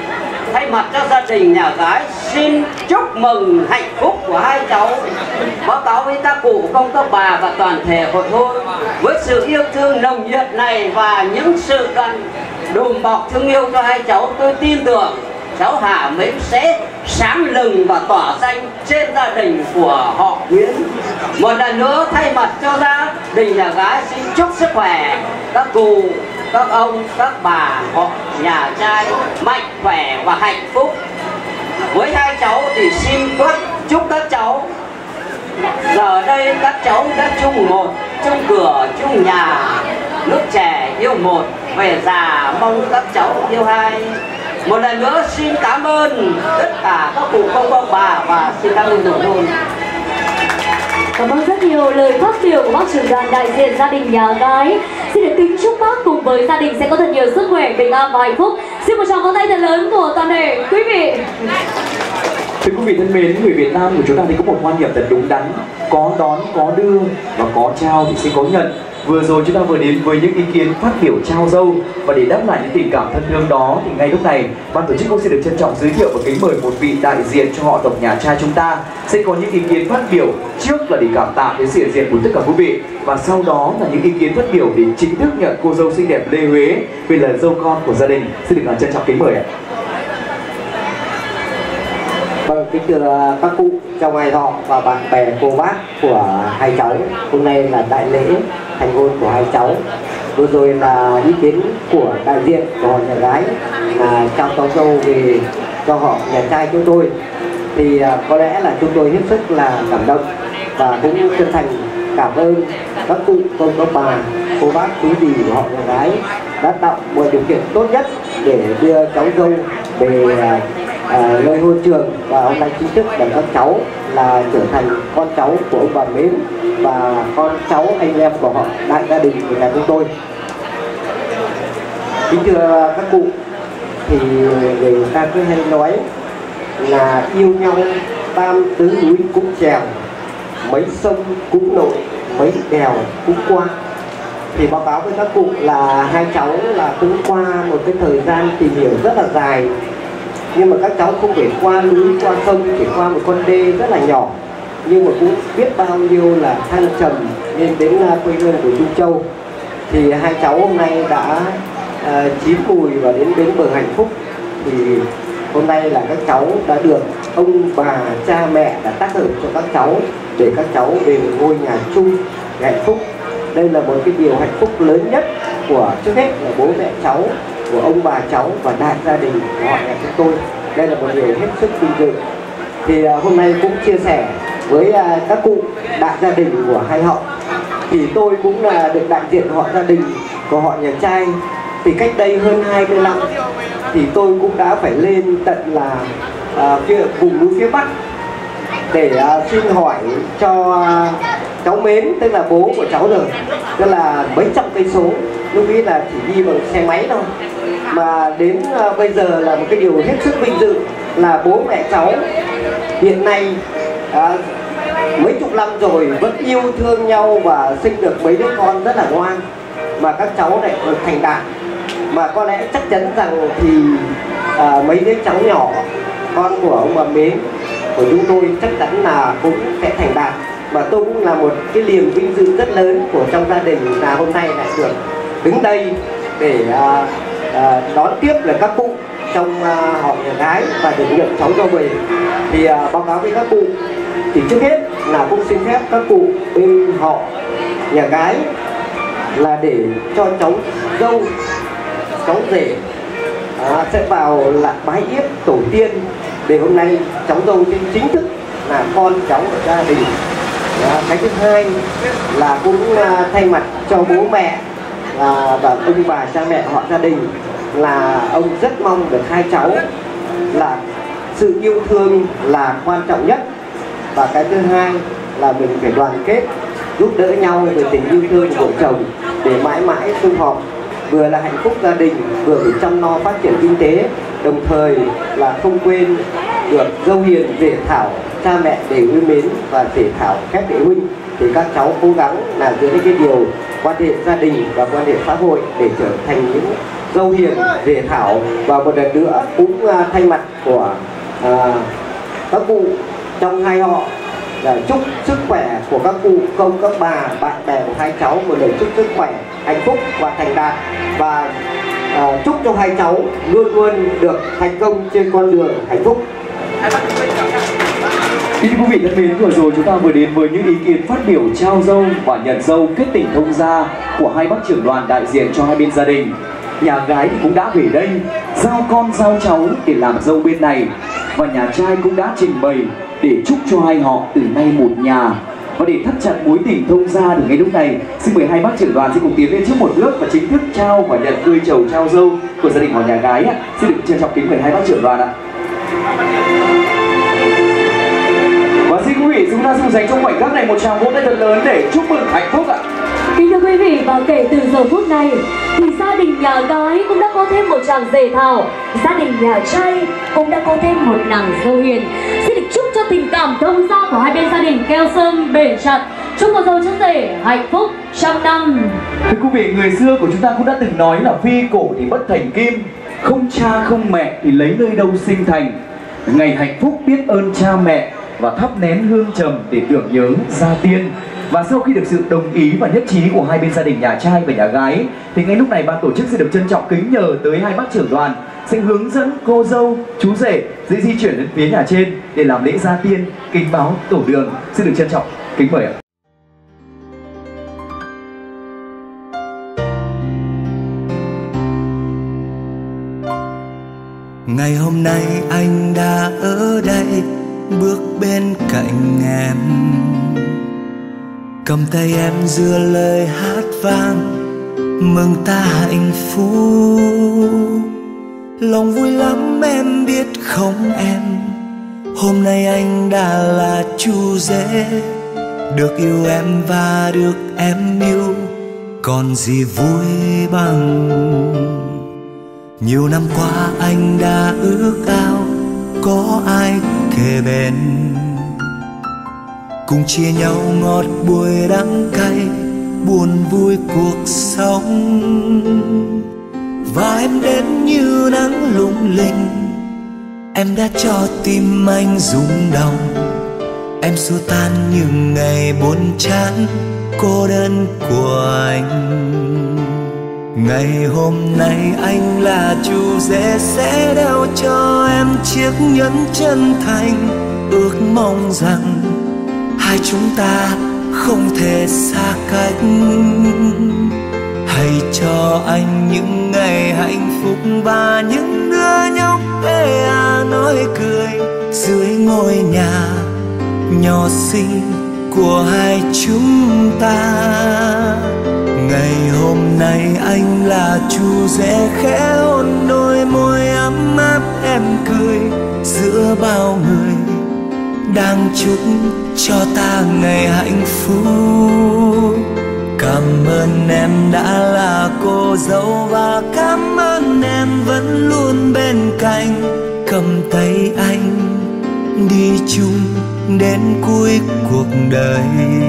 thay mặt cho gia đình nhà gái xin chúc mừng hạnh phúc của hai cháu. Báo cáo với các cụ, công các bà và toàn thể hội thôn, với sự yêu thương nồng nhiệt này và những sự đùm bọc thương yêu cho hai cháu, tôi tin tưởng cháu Hà Mến sẽ sáng lừng và tỏa danh trên gia đình của họ Nguyễn. Một lần nữa thay mặt cho gia đình nhà gái xin chúc sức khỏe các cụ, các ông, các bà họ nhà trai mạnh khỏe và hạnh phúc. Với hai cháu thì xin chúc các cháu giờ ở đây các cháu đã chung một, chung cửa, chung nhà, lúc trẻ yêu một, về già mong các cháu yêu hai. Một lần nữa xin cảm ơn tất cả các cụ công bà và xin cảm ơn hội thôn. Cảm ơn rất nhiều lời phát biểu của bác trưởng đoàn đại diện gia đình nhà gái. Xin được kính chúc bác cùng với gia đình sẽ có thật nhiều sức khỏe, bình an và hạnh phúc. Xin một tràng pháo tay thật lớn của toàn thể quý vị. Thưa quý vị thân mến, người Việt Nam của chúng ta thì có một quan niệm thật đúng đắn: có đón, có đưa và có trao thì sẽ có nhận. Vừa rồi chúng ta vừa đến với những ý kiến phát biểu trao dâu, và để đáp lại những tình cảm thân thương đó thì ngay lúc này ban tổ chức cũng sẽ được trân trọng giới thiệu và kính mời một vị đại diện cho họ tộc nhà trai chúng ta sẽ có những ý kiến phát biểu. Trước là để cảm tạ đến sự hiện diện của tất cả quý vị, và sau đó là những ý kiến phát biểu để chính thức nhận cô dâu xinh đẹp Lê Huế vì là dâu con của gia đình. Xin được trân trọng kính mời ạ. Vâng, kính thưa các cụ, trong ngày họ và bạn bè cô bác của hai cháu, hôm nay là đại lễ thành hôn của hai cháu. Vừa rồi là ý kiến của đại diện của họ nhà gái là trao cháu dâu về cho họ nhà trai chúng tôi. Thì có lẽ là chúng tôi hết sức là cảm động và cũng chân thành cảm ơn các cụ, công các bà, cô bác, chú dì của họ nhà gái đã tạo mọi điều kiện tốt nhất để đưa cháu dâu về nơi hôn trường, và hôm nay chính thức để các cháu là trở thành con cháu của ông bà Mến và con cháu anh em của họ đại gia đình của nhà chúng tôi. Kính thưa các cụ, thì người ta cứ hay nói là yêu nhau tam tứ núi cũng trèo, mấy sông cũng nổi, mấy đèo cũng qua. Thì báo cáo với các cụ là hai cháu là cũng qua một cái thời gian tìm hiểu rất là dài, nhưng mà các cháu không phải qua núi qua sông, chỉ qua một con đê rất là nhỏ, nhưng mà cũng biết bao nhiêu là thăng trầm lên đến quê hương của Trung Châu. Thì hai cháu hôm nay đã chín mùi và đến bến bờ hạnh phúc. Thì hôm nay là các cháu đã được ông bà cha mẹ đã tác hợp cho các cháu để các cháu về một ngôi nhà chung hạnh phúc. Đây là một cái điều hạnh phúc lớn nhất của, trước hết là bố mẹ cháu, của ông bà cháu và đại gia đình của họ nhà chúng tôi. Đây là một điều hết sức vinh dự. Thì hôm nay cũng chia sẻ với các cụ đại gia đình của hai họ. Thì tôi cũng là được đại diện họ gia đình của họ nhà trai. Thì cách đây hơn 20 năm thì tôi cũng đã phải lên tận là vùng núi phía Bắc để xin hỏi cho cháu Mến, tức là bố của cháu rồi, tức là mấy trăm cây số, lúc ấy là chỉ đi bằng xe máy thôi, mà đến bây giờ là một cái điều hết sức vinh dự là bố mẹ cháu hiện nay mấy chục năm rồi vẫn yêu thương nhau và sinh được mấy đứa con rất là ngoan, mà các cháu lại được thành đạt. Mà có lẽ chắc chắn rằng thì mấy đứa cháu nhỏ con của ông bà Mến của chúng tôi chắc chắn là cũng sẽ thành đạt. Và tôi cũng là một cái niềm vinh dự rất lớn của trong gia đình là hôm nay lại được đứng đây để đón tiếp là các cụ trong họ nhà gái và được nhận cháu dâu về. Thì báo cáo với các cụ thì trước hết là cũng xin phép các cụ bên họ nhà gái là để cho cháu dâu, cháu rể sẽ vào là bái yết tổ tiên, để hôm nay cháu dâu chính thức là con cháu của gia đình. Cái thứ hai là cũng thay mặt cho bố mẹ và ông bà cha mẹ họ gia đình là ông rất mong được hai cháu là sự yêu thương là quan trọng nhất, và cái thứ hai là mình phải đoàn kết giúp đỡ nhau về tình yêu thương của chồng để mãi mãi sum họp, vừa là hạnh phúc gia đình, vừa phải chăm lo phát triển kinh tế, đồng thời là không quên được dâu hiền rể thảo cha mẹ để yêu mến và thể thảo khép để huynh, thì các cháu cố gắng là giữ cái điều quan hệ gia đình và quan hệ xã hội để trở thành những dâu hiền dễ thảo. Và một lần nữa cũng thay mặt của các cụ trong hai họ là chúc sức khỏe của các cụ, công, các bà, bạn bè của hai cháu một lời chúc sức khỏe, hạnh phúc và thành đạt, và chúc cho hai cháu luôn luôn được thành công trên con đường hạnh phúc. Quý vị thân mến, vừa rồi chúng ta vừa đến với những ý kiến phát biểu trao dâu và nhận dâu kết tình thông gia của hai bác trưởng đoàn đại diện cho hai bên gia đình. Nhà gái thì cũng đã về đây giao con giao cháu để làm dâu bên này, và nhà trai cũng đã trình bày để chúc cho hai họ từ nay một nhà. Và để thắt chặt mối tình thông gia được ngay lúc này, xin mời hai bác trưởng đoàn sẽ cùng tiến lên trước một bước và chính thức trao và nhận cưới chầu trao dâu của gia đình họ nhà gái. Xin được trân trọng kính mời hai bác trưởng đoàn ạ. Và xin quý vị, chúng ta sẽ dành trong khoảnh khắc này một tràng vỗ tay thật lớn để chúc mừng hạnh phúc ạ. Kính thưa quý vị, và kể từ giờ phút này thì gia đình nhà gái cũng đã có thêm một chàng rể thảo, gia đình nhà trai cũng đã có thêm một nàng dâu hiền. Xin được chúc cho tình cảm thông gia của hai bên gia đình keo sơn bền chặt, chúc cô dâu chú rể hạnh phúc trăm năm. Thưa quý vị, người xưa của chúng ta cũng đã từng nói là phi cổ thì bất thành kim, không cha không mẹ thì lấy nơi đâu sinh thành. Ngày hạnh phúc biết ơn cha mẹ và thắp nén hương trầm để tưởng nhớ gia tiên. Và sau khi được sự đồng ý và nhất trí của hai bên gia đình nhà trai và nhà gái, thì ngay lúc này ban tổ chức sẽ được trân trọng kính nhờ tới hai bác trưởng đoàn sẽ hướng dẫn cô dâu, chú rể sẽ di chuyển đến phía nhà trên để làm lễ gia tiên, kính báo tổ đường. Xin được trân trọng kính mời ạ. Ngày hôm nay anh đã ở đây, bước bên cạnh em, cầm tay em giữa lời hát vang mừng ta hạnh phúc. Lòng vui lắm em biết không em, hôm nay anh đã là chú rể, được yêu em và được em yêu, còn gì vui bằng. Nhiều năm qua anh đã ước ao có ai kề bên, cùng chia nhau ngọt bùi đắng cay, buồn vui cuộc sống. Và em đến như nắng lung linh, em đã cho tim anh rung động, em xua tan những ngày buồn chán cô đơn của anh. Ngày hôm nay anh là chú rể sẽ đeo cho em chiếc nhẫn chân thành, ước mong rằng hai chúng ta không thể xa cách. Hãy cho anh những ngày hạnh phúc và những đứa nhóc ê à nói cười dưới ngôi nhà nhỏ xinh của hai chúng ta. Ngày hôm nay anh là chú rể khẽ hôn đôi môi ấm áp em cười giữa bao người đang chúc cho ta ngày hạnh phúc. Cảm ơn em đã là cô dâu và cảm ơn em vẫn luôn bên cạnh, cầm tay anh đi chung đến cuối cuộc đời.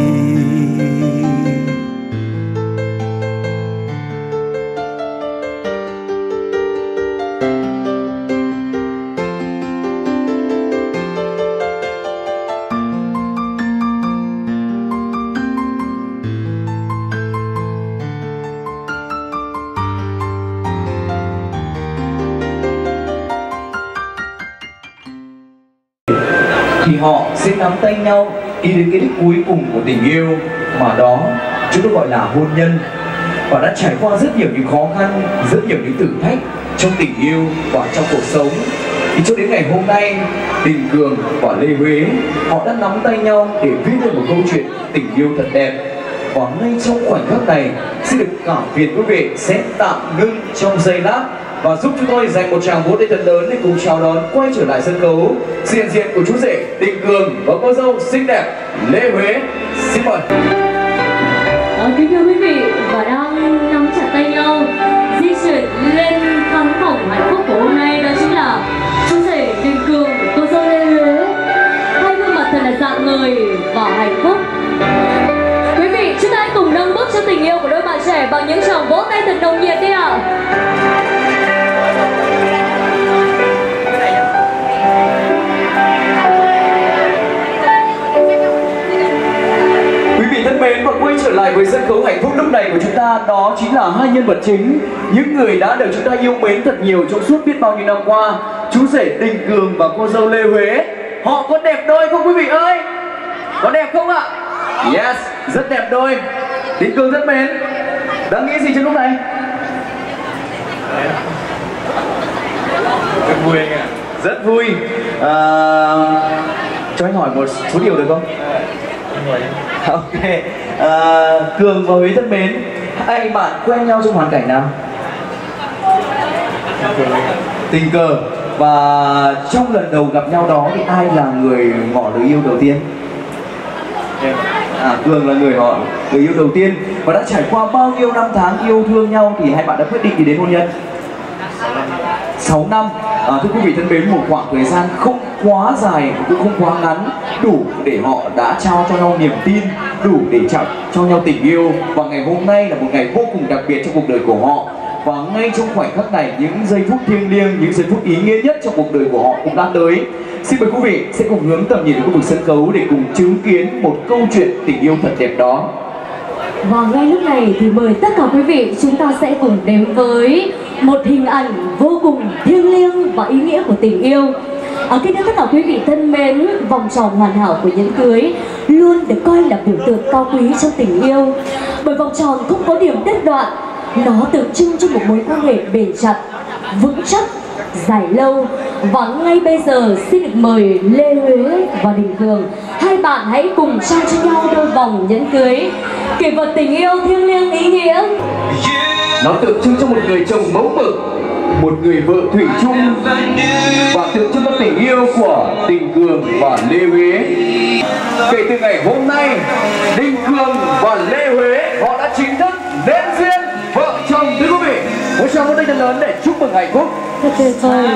Thì họ sẽ nắm tay nhau đi đến cái đích cuối cùng của tình yêu, mà đó chúng tôi gọi là hôn nhân. Và đã trải qua rất nhiều những khó khăn, rất nhiều những thử thách trong tình yêu và trong cuộc sống, thì cho đến ngày hôm nay Đình Cường và Lê Huế họ đã nắm tay nhau để viết lên một câu chuyện tình yêu thật đẹp. Và ngay trong khoảnh khắc này xin được cảm phiền quý vị sẽ tạm ngưng trong giây lát và giúp chúng tôi dành một tràng vỗ tay thật lớn để cùng chào đón quay trở lại sân khấu sự hiện diện của chú rể Đình Cường và cô dâu xinh đẹp Lê Huế. Xin mời. Kính thưa quý vị, và đang nắm chặt tay nhau di chuyển lên khán phòng hạnh phúc của hôm nay, đó chính là chú rể Đình Cường, cô dâu Lê Huế. Hai gương mặt và hạnh phúc. Quý vị, chúng ta hãy cùng nâng bước cho tình yêu của đôi bạn trẻ bằng những tràng vỗ tay thật nồng nhiệt đi ạ. Quý vị thân mến, và quay trở lại với sân khấu hạnh phúc lúc này của chúng ta, đó chính là hai nhân vật chính, những người đã được chúng ta yêu mến thật nhiều trong suốt biết bao nhiêu năm qua, chú rể Đình Cường và cô dâu Lê Huế. Họ có đẹp đôi không quý vị ơi? Có đẹp không ạ? Yes, rất đẹp đôi. Đình Cường thân mến, đang nghĩ gì trong lúc này? Rất vui anh ạ. Rất vui. Cho anh hỏi một số điều được không? Ok. Cường và Huế thân mến, hai anh bạn quen nhau trong hoàn cảnh nào? Tình cờ. Và trong lần đầu gặp nhau đó thì ai là người ngỏ lời yêu đầu tiên? Cường là người yêu đầu tiên. Và đã trải qua bao nhiêu năm tháng yêu thương nhau thì hai bạn đã quyết định đi đến hôn nhân? 6 năm. Thưa quý vị thân mến, một khoảng thời gian không quá dài cũng không quá ngắn, đủ để họ đã trao cho nhau niềm tin, đủ để trao cho nhau tình yêu. Và ngày hôm nay là một ngày vô cùng đặc biệt trong cuộc đời của họ. Và ngay trong khoảnh khắc này, những giây phút thiêng liêng, những giây phút ý nghĩa nhất trong cuộc đời của họ cũng đã tới. Xin mời quý vị sẽ cùng hướng tầm nhìn đến khu vực sân khấu để cùng chứng kiến một câu chuyện tình yêu thật đẹp đó. Và ngay lúc này thì mời tất cả quý vị chúng ta sẽ cùng đến với một hình ảnh vô cùng thiêng liêng và ý nghĩa của tình yêu. Kính thưa tất cả quý vị thân mến, vòng tròn hoàn hảo của nhẫn cưới luôn được coi là biểu tượng cao quý trong tình yêu. Bởi vòng tròn không có điểm đứt đoạn, nó tượng trưng cho một mối quan hệ bền chặt, vững chắc, dài lâu. Và ngay bây giờ xin được mời Lê Huế và Đình Cường, hai bạn hãy cùng trao cho nhau đôi vòng nhẫn cưới, kỷ vật tình yêu thiêng liêng ý nghĩa. Nó tượng trưng cho một người chồng mẫu mực, một người vợ thủy chung, và tượng trưng cho tình yêu của Đình Cường và Lê Huế. Kể từ ngày hôm nay, Đình Cường và Lê Huế họ đã chính thức nên duyên vợ chồng. Thưa quý vị, một tràng vỗ tay thật lớn để chúc mừng hạnh phúc. Thật tuyệt vời.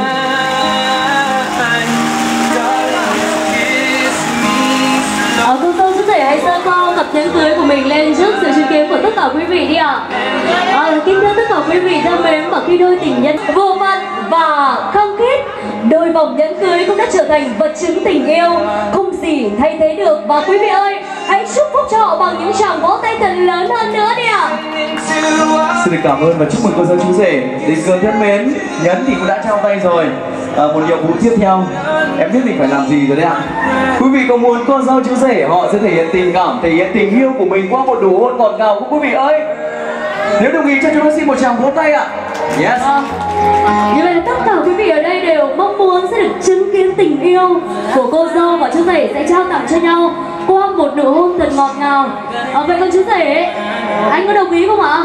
Cô dâu chú rể hãy giơ cao cặp nhẫn cưới của mình lên trước sự chứng kiến của tất cả quý vị đi ạ. Kính thưa tất cả quý vị thân mến, và khi đôi tình nhân vô phận và khăng khít, đôi vòng nhẫn cưới cũng đã trở thành vật chứng tình yêu không gì thay thế được. Và quý vị ơi, hãy chúc phúc cho họ bằng những tràng vỗ tay thật lớn hơn nữa đi ạ. Xin được cảm ơn và chúc mừng cô dâu chú rể. Đình Cường thân mến, nhẫn thì cũng đã trao tay rồi. Một nhiệm vụ tiếp theo, em biết mình phải làm gì rồi đấy ạ. Quý vị có muốn con dâu chú rể họ sẽ thể hiện tình cảm, thể hiện tình yêu của mình qua một nụ hôn ngọt ngào không quý vị ơi? Nếu đồng ý cho chúng ta xin một tràng vỗ tay ạ. Yes. Như vậy là tất cả quý vị ở đây đều mong muốn sẽ được chứng kiến tình yêu của cô dâu và chú rể sẽ trao tặng cho nhau qua một nụ hôn thật ngọt ngào. Vậy còn chú rể, anh có đồng ý không ạ?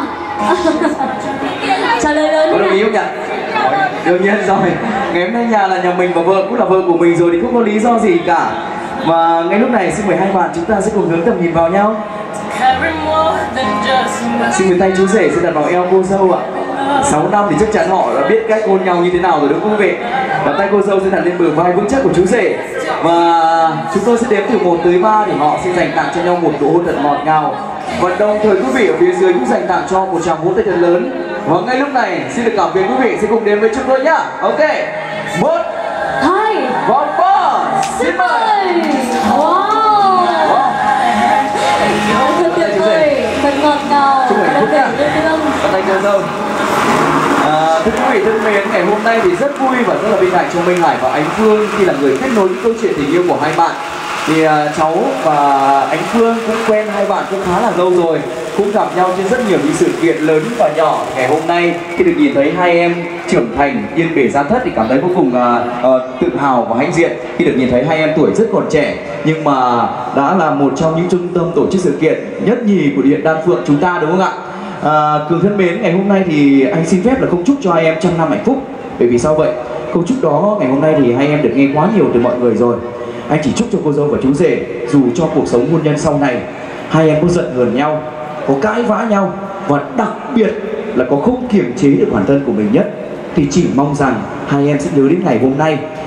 Trả lời lớn. Có đồng ý không nhỉ? Đương nhiên rồi. Ngày hôm nay nhà là nhà mình và vợ cũng là vợ của mình rồi thì không có lý do gì cả. Và ngay lúc này xin mời hai bạn chúng ta sẽ cùng hướng tầm nhìn vào nhau. Xin mời tay chú rể sẽ đặt vào eo cô dâu ạ. 6 năm thì chắc chắn họ đã biết cách hôn nhau như thế nào rồi đúng không quý vị? Và tay cô dâu sẽ đặt lên bờ vai vững chắc của chú rể. Và chúng tôi sẽ đếm từ 1 tới 3 thì họ sẽ dành tặng cho nhau một nụ hôn thật ngọt ngào. Và đồng thời quý vị ở phía dưới cũng dành tặng cho một tràng vỗ tay thật lớn. Và ngay lúc này xin được cảm ơn quý vị sẽ cùng đến với chúng tôi nhá. Ok, 1, 2 và 3. Xin mời. Wow. Thật tuyệt vời, thật ngọt ngào. Chúc hạnh phúc nhá. Và tay cô dâu. Thưa quý vị thân mến, ngày hôm nay thì rất vui và rất là vinh hạnh cho Minh Hải và Ánh Phương khi là người kết nối những câu chuyện tình yêu của hai bạn. Thì cháu và Ánh Phương cũng quen hai bạn cũng khá là lâu rồi, cũng gặp nhau trên rất nhiều những sự kiện lớn và nhỏ. Ngày hôm nay khi được nhìn thấy hai em trưởng thành yên bề gia thất thì cảm thấy vô cùng tự hào và hãnh diện khi được nhìn thấy hai em tuổi rất còn trẻ nhưng mà đã là một trong những trung tâm tổ chức sự kiện nhất nhì của Điện Đan Phượng chúng ta đúng không ạ? Cường thân mến, ngày hôm nay thì anh xin phép là không chúc cho hai em trăm năm hạnh phúc. Bởi vì sao vậy? Câu chúc đó ngày hôm nay thì hai em được nghe quá nhiều từ mọi người rồi. Anh chỉ chúc cho cô dâu và chú rể dù cho cuộc sống hôn nhân sau này hai em có giận hờn nhau, có cãi vã nhau và đặc biệt là có không kiềm chế được bản thân của mình nhất thì chỉ mong rằng hai em sẽ nhớ đến ngày hôm nay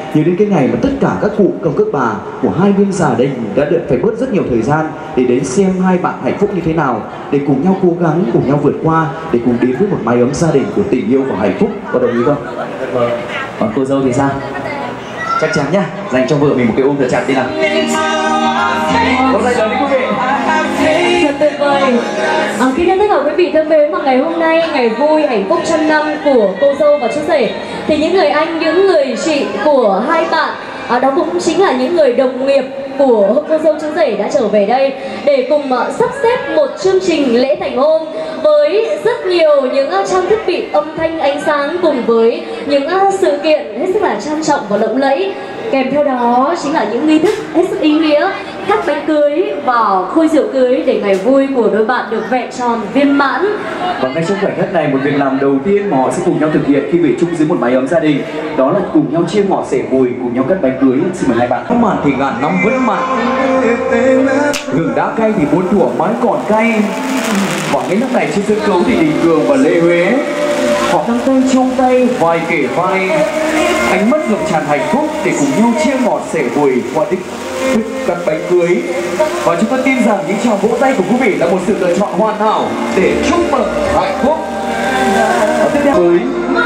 nhớ đến cái ngày mà tất cả các cụ công các bà của hai bên gia đình đã được phải bớt rất nhiều thời gian để đến xem hai bạn hạnh phúc như thế nào, để cùng nhau cố gắng, cùng nhau vượt qua, để cùng đến với một mái ấm gia đình của tình yêu và hạnh phúc. Có đồng ý không? Còn cô dâu thì sao? Chắc chắn nhá, dành cho vợ mình một cái ôm thật chặt đi nào. Hôm nay đi quý vị. Thật tuyệt vời. Khi tất cả quý vị thân mến, vào ngày hôm nay, ngày vui hạnh phúc trăm năm của cô dâu và chú rể, thì những người anh, những người chị của hai bạn, đó cũng chính là những người đồng nghiệp của cô dâu chú rể đã trở về đây để cùng sắp xếp một chương trình lễ thành hôn với rất nhiều những trang thiết bị âm thanh ánh sáng cùng với những sự kiện hết sức là trang trọng và lộng lẫy. Kèm theo đó chính là những nghi thức hết sức ý nghĩa, cắt bánh cưới và khui rượu cưới để ngày vui của đôi bạn được vẹn tròn viên mãn. Và ngay trong khoảnh khắc này, một việc làm đầu tiên mà họ sẽ cùng nhau thực hiện khi về chung dưới một mái ấm gia đình, đó là cùng nhau chia ngọt sẻ bùi, cùng nhau cắt bánh cưới. Xin mời hai bạn. Các màn thì ngàn năm vẫn mặn, gừng đã cay thì muôn thuở mãi còn cay. Và ngay lúc này trên sân khấu thì Đình Cường và Lê Huế họ đang tay trong tay, vai kể vai, ánh mắt ngập tràn hạnh phúc để cùng nhau chia ngọt sẻ bùi qua đích cắt bánh cưới. Và chúng ta tin rằng những tràng vỗ tay của quý vị là một sự lựa chọn hoàn hảo để chúc mừng hạnh phúc. Tiếp theo với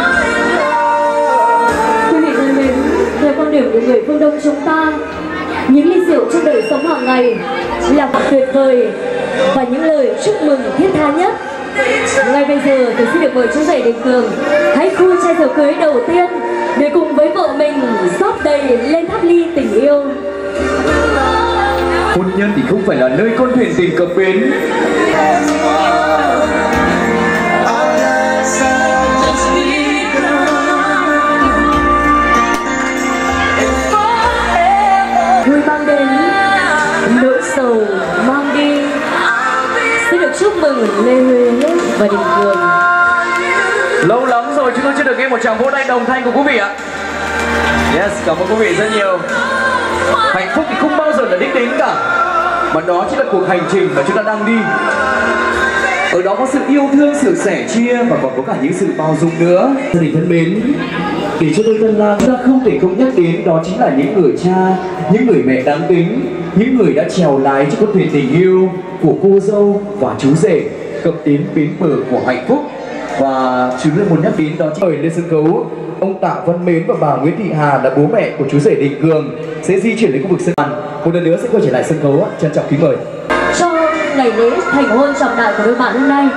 quý vị thân mến, theo quan điểm của người phương Đông chúng ta, những ly rượu trong đời sống hàng ngày là một tuyệt vời và những lời chúc mừng thiết tha nhất. Ngay bây giờ tôi xin được mời chú rể Đình Cường hãy khui chai rượu cưới đầu tiên để cùng với vợ mình rót đầy lên tháp ly tình yêu. Hôn nhân thì không phải là nơi con thuyền tình cập bến. Vui mang đến, nỗi sầu mang đi. Xin được chúc mừng Lê Huế và Đình Cường. Lâu lắm rồi chúng tôi chưa được nghe một tràng vỗ tay đồng thanh của quý vị ạ. Yes, cảm ơn quý vị rất nhiều. Hạnh phúc thì không bao giờ là đích đến cả, mà đó chính là cuộc hành trình mà chúng ta đang đi. Ở đó có sự yêu thương, sự sẻ chia và còn có cả những sự bao dung nữa. Gia đình thân mến, để cho tôi Tân Lang chúng ta không thể không nhắc đến đó chính là những người cha, những người mẹ đáng kính, những người đã chèo lái cho con thuyền tình yêu của cô dâu và chú rể cập đến bến bờ của hạnh phúc. Và chúng tôi muốn nhắc đến đó chính là lên sân khấu ông Tạ Văn Mến và bà Nguyễn Thị Hà là bố mẹ của chú rể Đình Cường sẽ di chuyển đến khu vực sân bàn. Một lần nữa sẽ quay trở lại sân khấu. Trân trọng kính mời. Cho ngày lễ thành hôn trọng đại của đôi bạn hôm nay.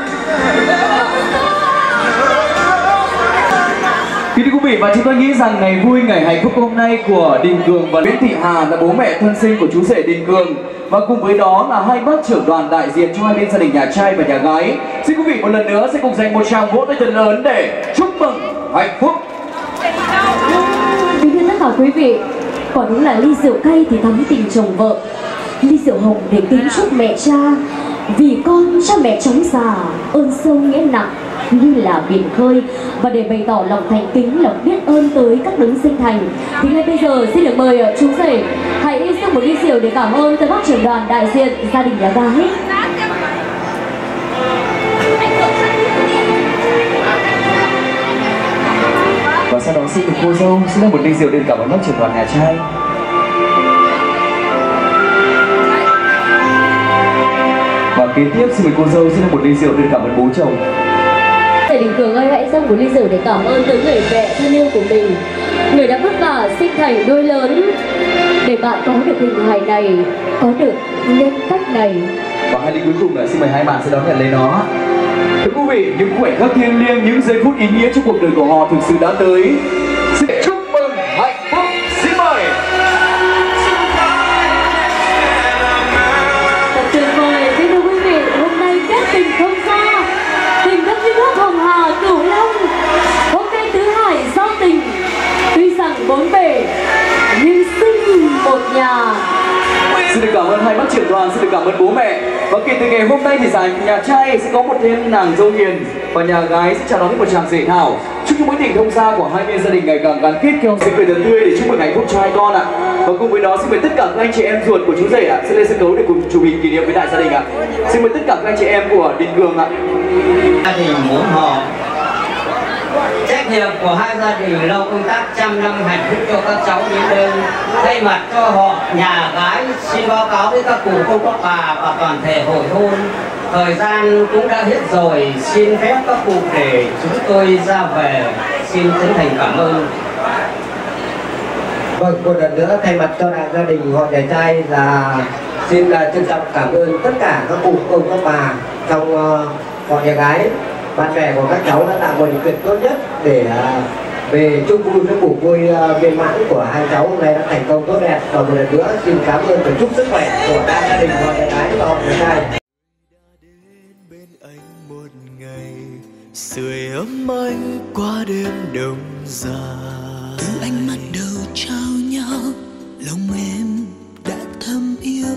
Thưa quý vị, và chúng tôi nghĩ rằng ngày vui, ngày hạnh phúc hôm nay của Đình Cường và Nguyễn Thị Hà là bố mẹ thân sinh của chú rể Đình Cường, và cùng với đó là hai bác trưởng đoàn đại diện cho hai bên gia đình nhà trai và nhà gái. Xin quý vị một lần nữa sẽ cùng dành một tràng vỗ tay thật lớn để chúc mừng hạnh phúc. Kính thưa tất cả quý vị, quả đúng là ly rượu cay thì thắm tình chồng vợ, ly rượu hồng để kính chúc mẹ cha, vì con cha mẹ chống già, ơn sâu nghĩa nặng như là biển khơi. Và để bày tỏ lòng thành kính, lòng biết ơn tới các đấng sinh thành, thì ngay bây giờ xin được mời chú rể hãy dâng một ly rượu để cảm ơn tới bác trưởng đoàn đại diện gia đình nhà gái. Và sau đó xin được cô dâu xin được một ly rượu để cảm ơn bác trưởng đoàn nhà trai. Và kế tiếp xin mời cô dâu xin được một ly rượu để cảm ơn bố chồng. Thầy Đình Cường ơi, hãy dâng một ly rượu để cảm ơn tới người mẹ thân yêu của mình, người đã vất vả sinh thành đôi lớn để bạn có được hình hài này, có được nhân cách này. Và hai ly cuối cùng là xin mời hai bạn sẽ đón nhận lấy nó. Thưa quý vị, những khoảnh khắc thiêng liêng, những giây phút ý nghĩa trong cuộc đời của họ thực sự đã tới. Xin chúc mừng hạnh phúc. Xin mời. Thật tuyệt vời, thưa quý vị, hôm nay kết tình không xa, tình đất như nước Hồng Hà, Cửu Long, hôm nay tứ hải giao tình, tuy rằng bốn bể nhưng sinh một nhà. Xin được cảm ơn hai bác trưởng đoàn, xin được cảm ơn bố mẹ. Và kể từ ngày hôm nay thì nhà trai sẽ có một thêm nàng dâu hiền và nhà gái sẽ chào đón thêm một chàng rể thảo. Chúc cho mối tình thông gia của hai bên gia đình ngày càng gắn kết nhau. Xin cười thật tươi để chúc mừng hạnh phúc cho hai con ạ. Và cùng với đó xin mời tất cả các anh chị em ruột của chú rể ạ sẽ lên sân khấu để cùng chụp hình kỷ niệm với đại gia đình ạ. Xin mời tất cả các anh chị em của Đình Cường ạ. Gia đình muốn họ Trách nhiệm của hai gia đình lo công tác trăm năm hạnh phúc cho các cháu đến đây. Thay mặt cho họ nhà gái xin báo cáo với các cụ cô các bà và toàn thể hội thôn. Thời gian cũng đã hết rồi, xin phép các cụ để chúng tôi ra về. Xin chân thành cảm ơn. Vâng, một lần nữa thay mặt cho đại gia đình họ nhà trai là xin trân trọng cảm ơn tất cả các cụ ông các bà trong họ nhà gái, bạn bè của các cháu đã tạo một điều kiện tốt nhất để về chung vui với cuộc vui viên mãn của hai cháu hôm nay đã thành công tốt đẹp. Và một lần nữa xin cảm ơn và chúc sức khỏe của đại gia đình họ nhà gái và họ nhà trai. Sưởi ấm anh qua đêm đông dài. Từ ánh mắt đầu trao nhau, lòng em đã thầm yêu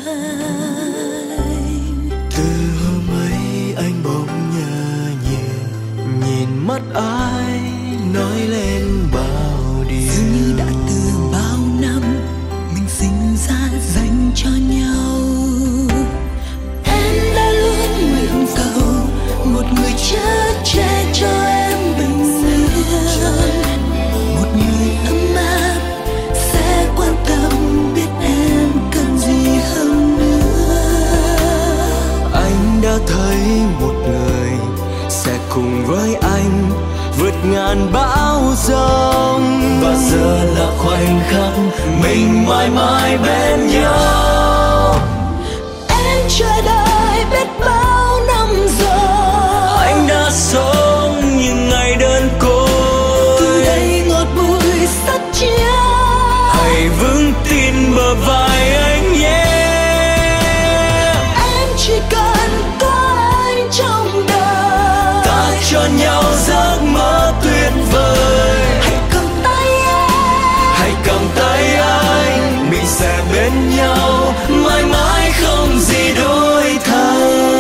anh. Từ hôm ấy anh bỗng nhớ nhiều, nhìn mắt ai nói lên bao điều. Dường như đã từ bao năm mình sinh ra dành cho nhau. Em đã luôn nguyện cầu một người chở che cho em bình yên, một người ấm áp sẽ quan tâm biết em cần gì hơn nữa. Anh đã thấy một người sẽ cùng với anh vượt ngàn bão giông, và giờ là khoảnh khắc mình mãi mãi bên nhau. Em chờ đợi biết bao năm rồi, anh đã sống những ngày đơn côi. Từ đây ngọt bùi sắt chia, hãy vững tin bờ vai anh nhé. Em chỉ cần có anh trong đời, ta cho nhau giấc mơ tuyệt vời. Hãy cầm tay em, hãy cầm tay anh, mình sẽ bên nhau mãi mãi không gì đổi thay.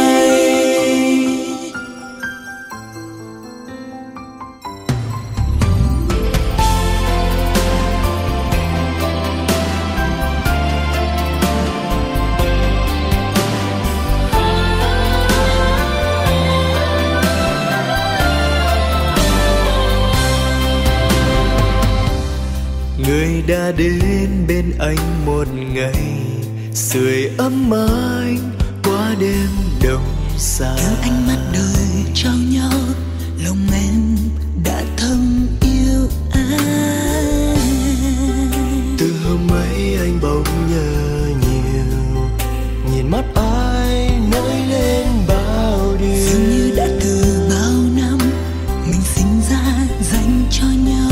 Người đã đến bên anh một ngày, sưởi ấm anh qua đêm đông xa. Từ ánh mắt đời trao nhau, lòng em đã thầm yêu anh. Từ hôm ấy anh bỗng nhớ nhiều, nhìn mắt ai nói lên bao điều. Dường như đã từ bao năm mình sinh ra dành cho nhau.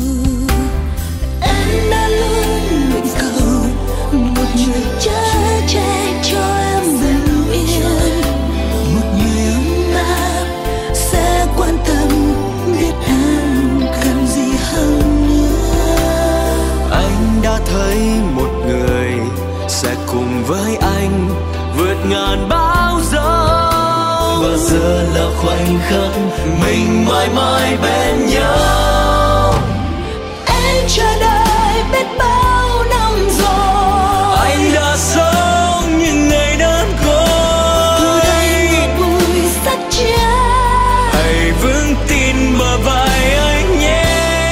Em đã luôn nguyện cầu một người chở che cho em bình yên, một người ấm áp sẽ quan tâm biết em cần gì hơn nữa. Anh đã thấy một người sẽ cùng với anh vượt ngàn bão giông, và giờ là khoảnh khắc mình mãi mãi bên nhau. Em chờ đợi biết bao năm rồi, anh đã sống những ngày đơn côi. Từ đây ngọt bùi sắt chia, hãy vững tin bờ vai anh nhé.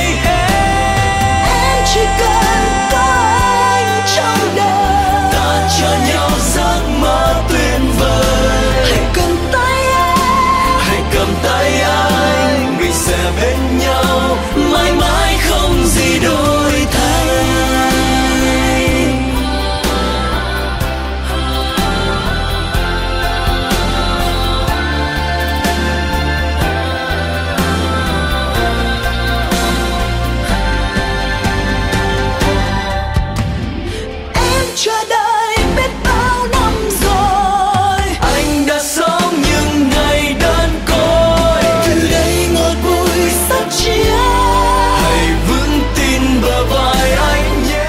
Em chỉ cần có anh trong đời, ta cho nhau giấc mơ tuyệt vời. Hãy cầm tay anh, hãy cầm tay anh, mình sẽ bên nhau mãi mãi không gì đổi thay. Em chờ đợi biết bao năm rồi, anh đã sống những ngày đơn côi. Từ đây ngọt bùi sắt chia, hãy vững tin bờ vai anh nhé.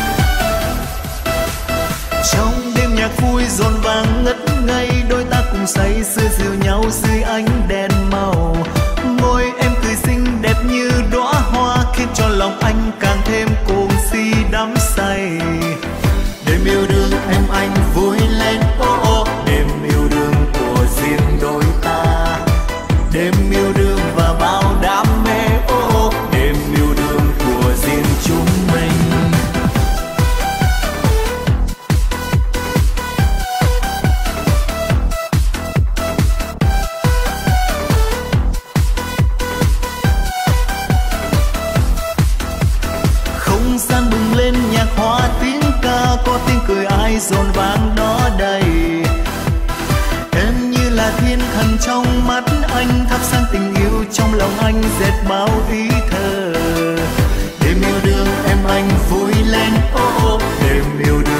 Trong đêm nhạc vui dồn vang ngất ngây, đôi ta cùng say sưa dìu nhau dưới ánh đèn màu. Môi em cười xinh đẹp như đóa hoa, khiến cho lòng anh càng thêm cuồng si đắm say. Đêm yêu đương em anh vui lên ô ô, đêm yêu đương của riêng đôi ta. Đêm yêu đương và bao đam mê ô ô, đêm yêu đương của riêng chúng mình. Không gian bừng lên nhạc hoa tiếng ca, có tiếng cười ai dồn vang đó đầy. Em như là thiên thần trong mắt anh, thắp sáng tình yêu trong lòng anh, dệt bao ý thơ. Đêm yêu đương em anh vui lên ô ô, đêm yêu đương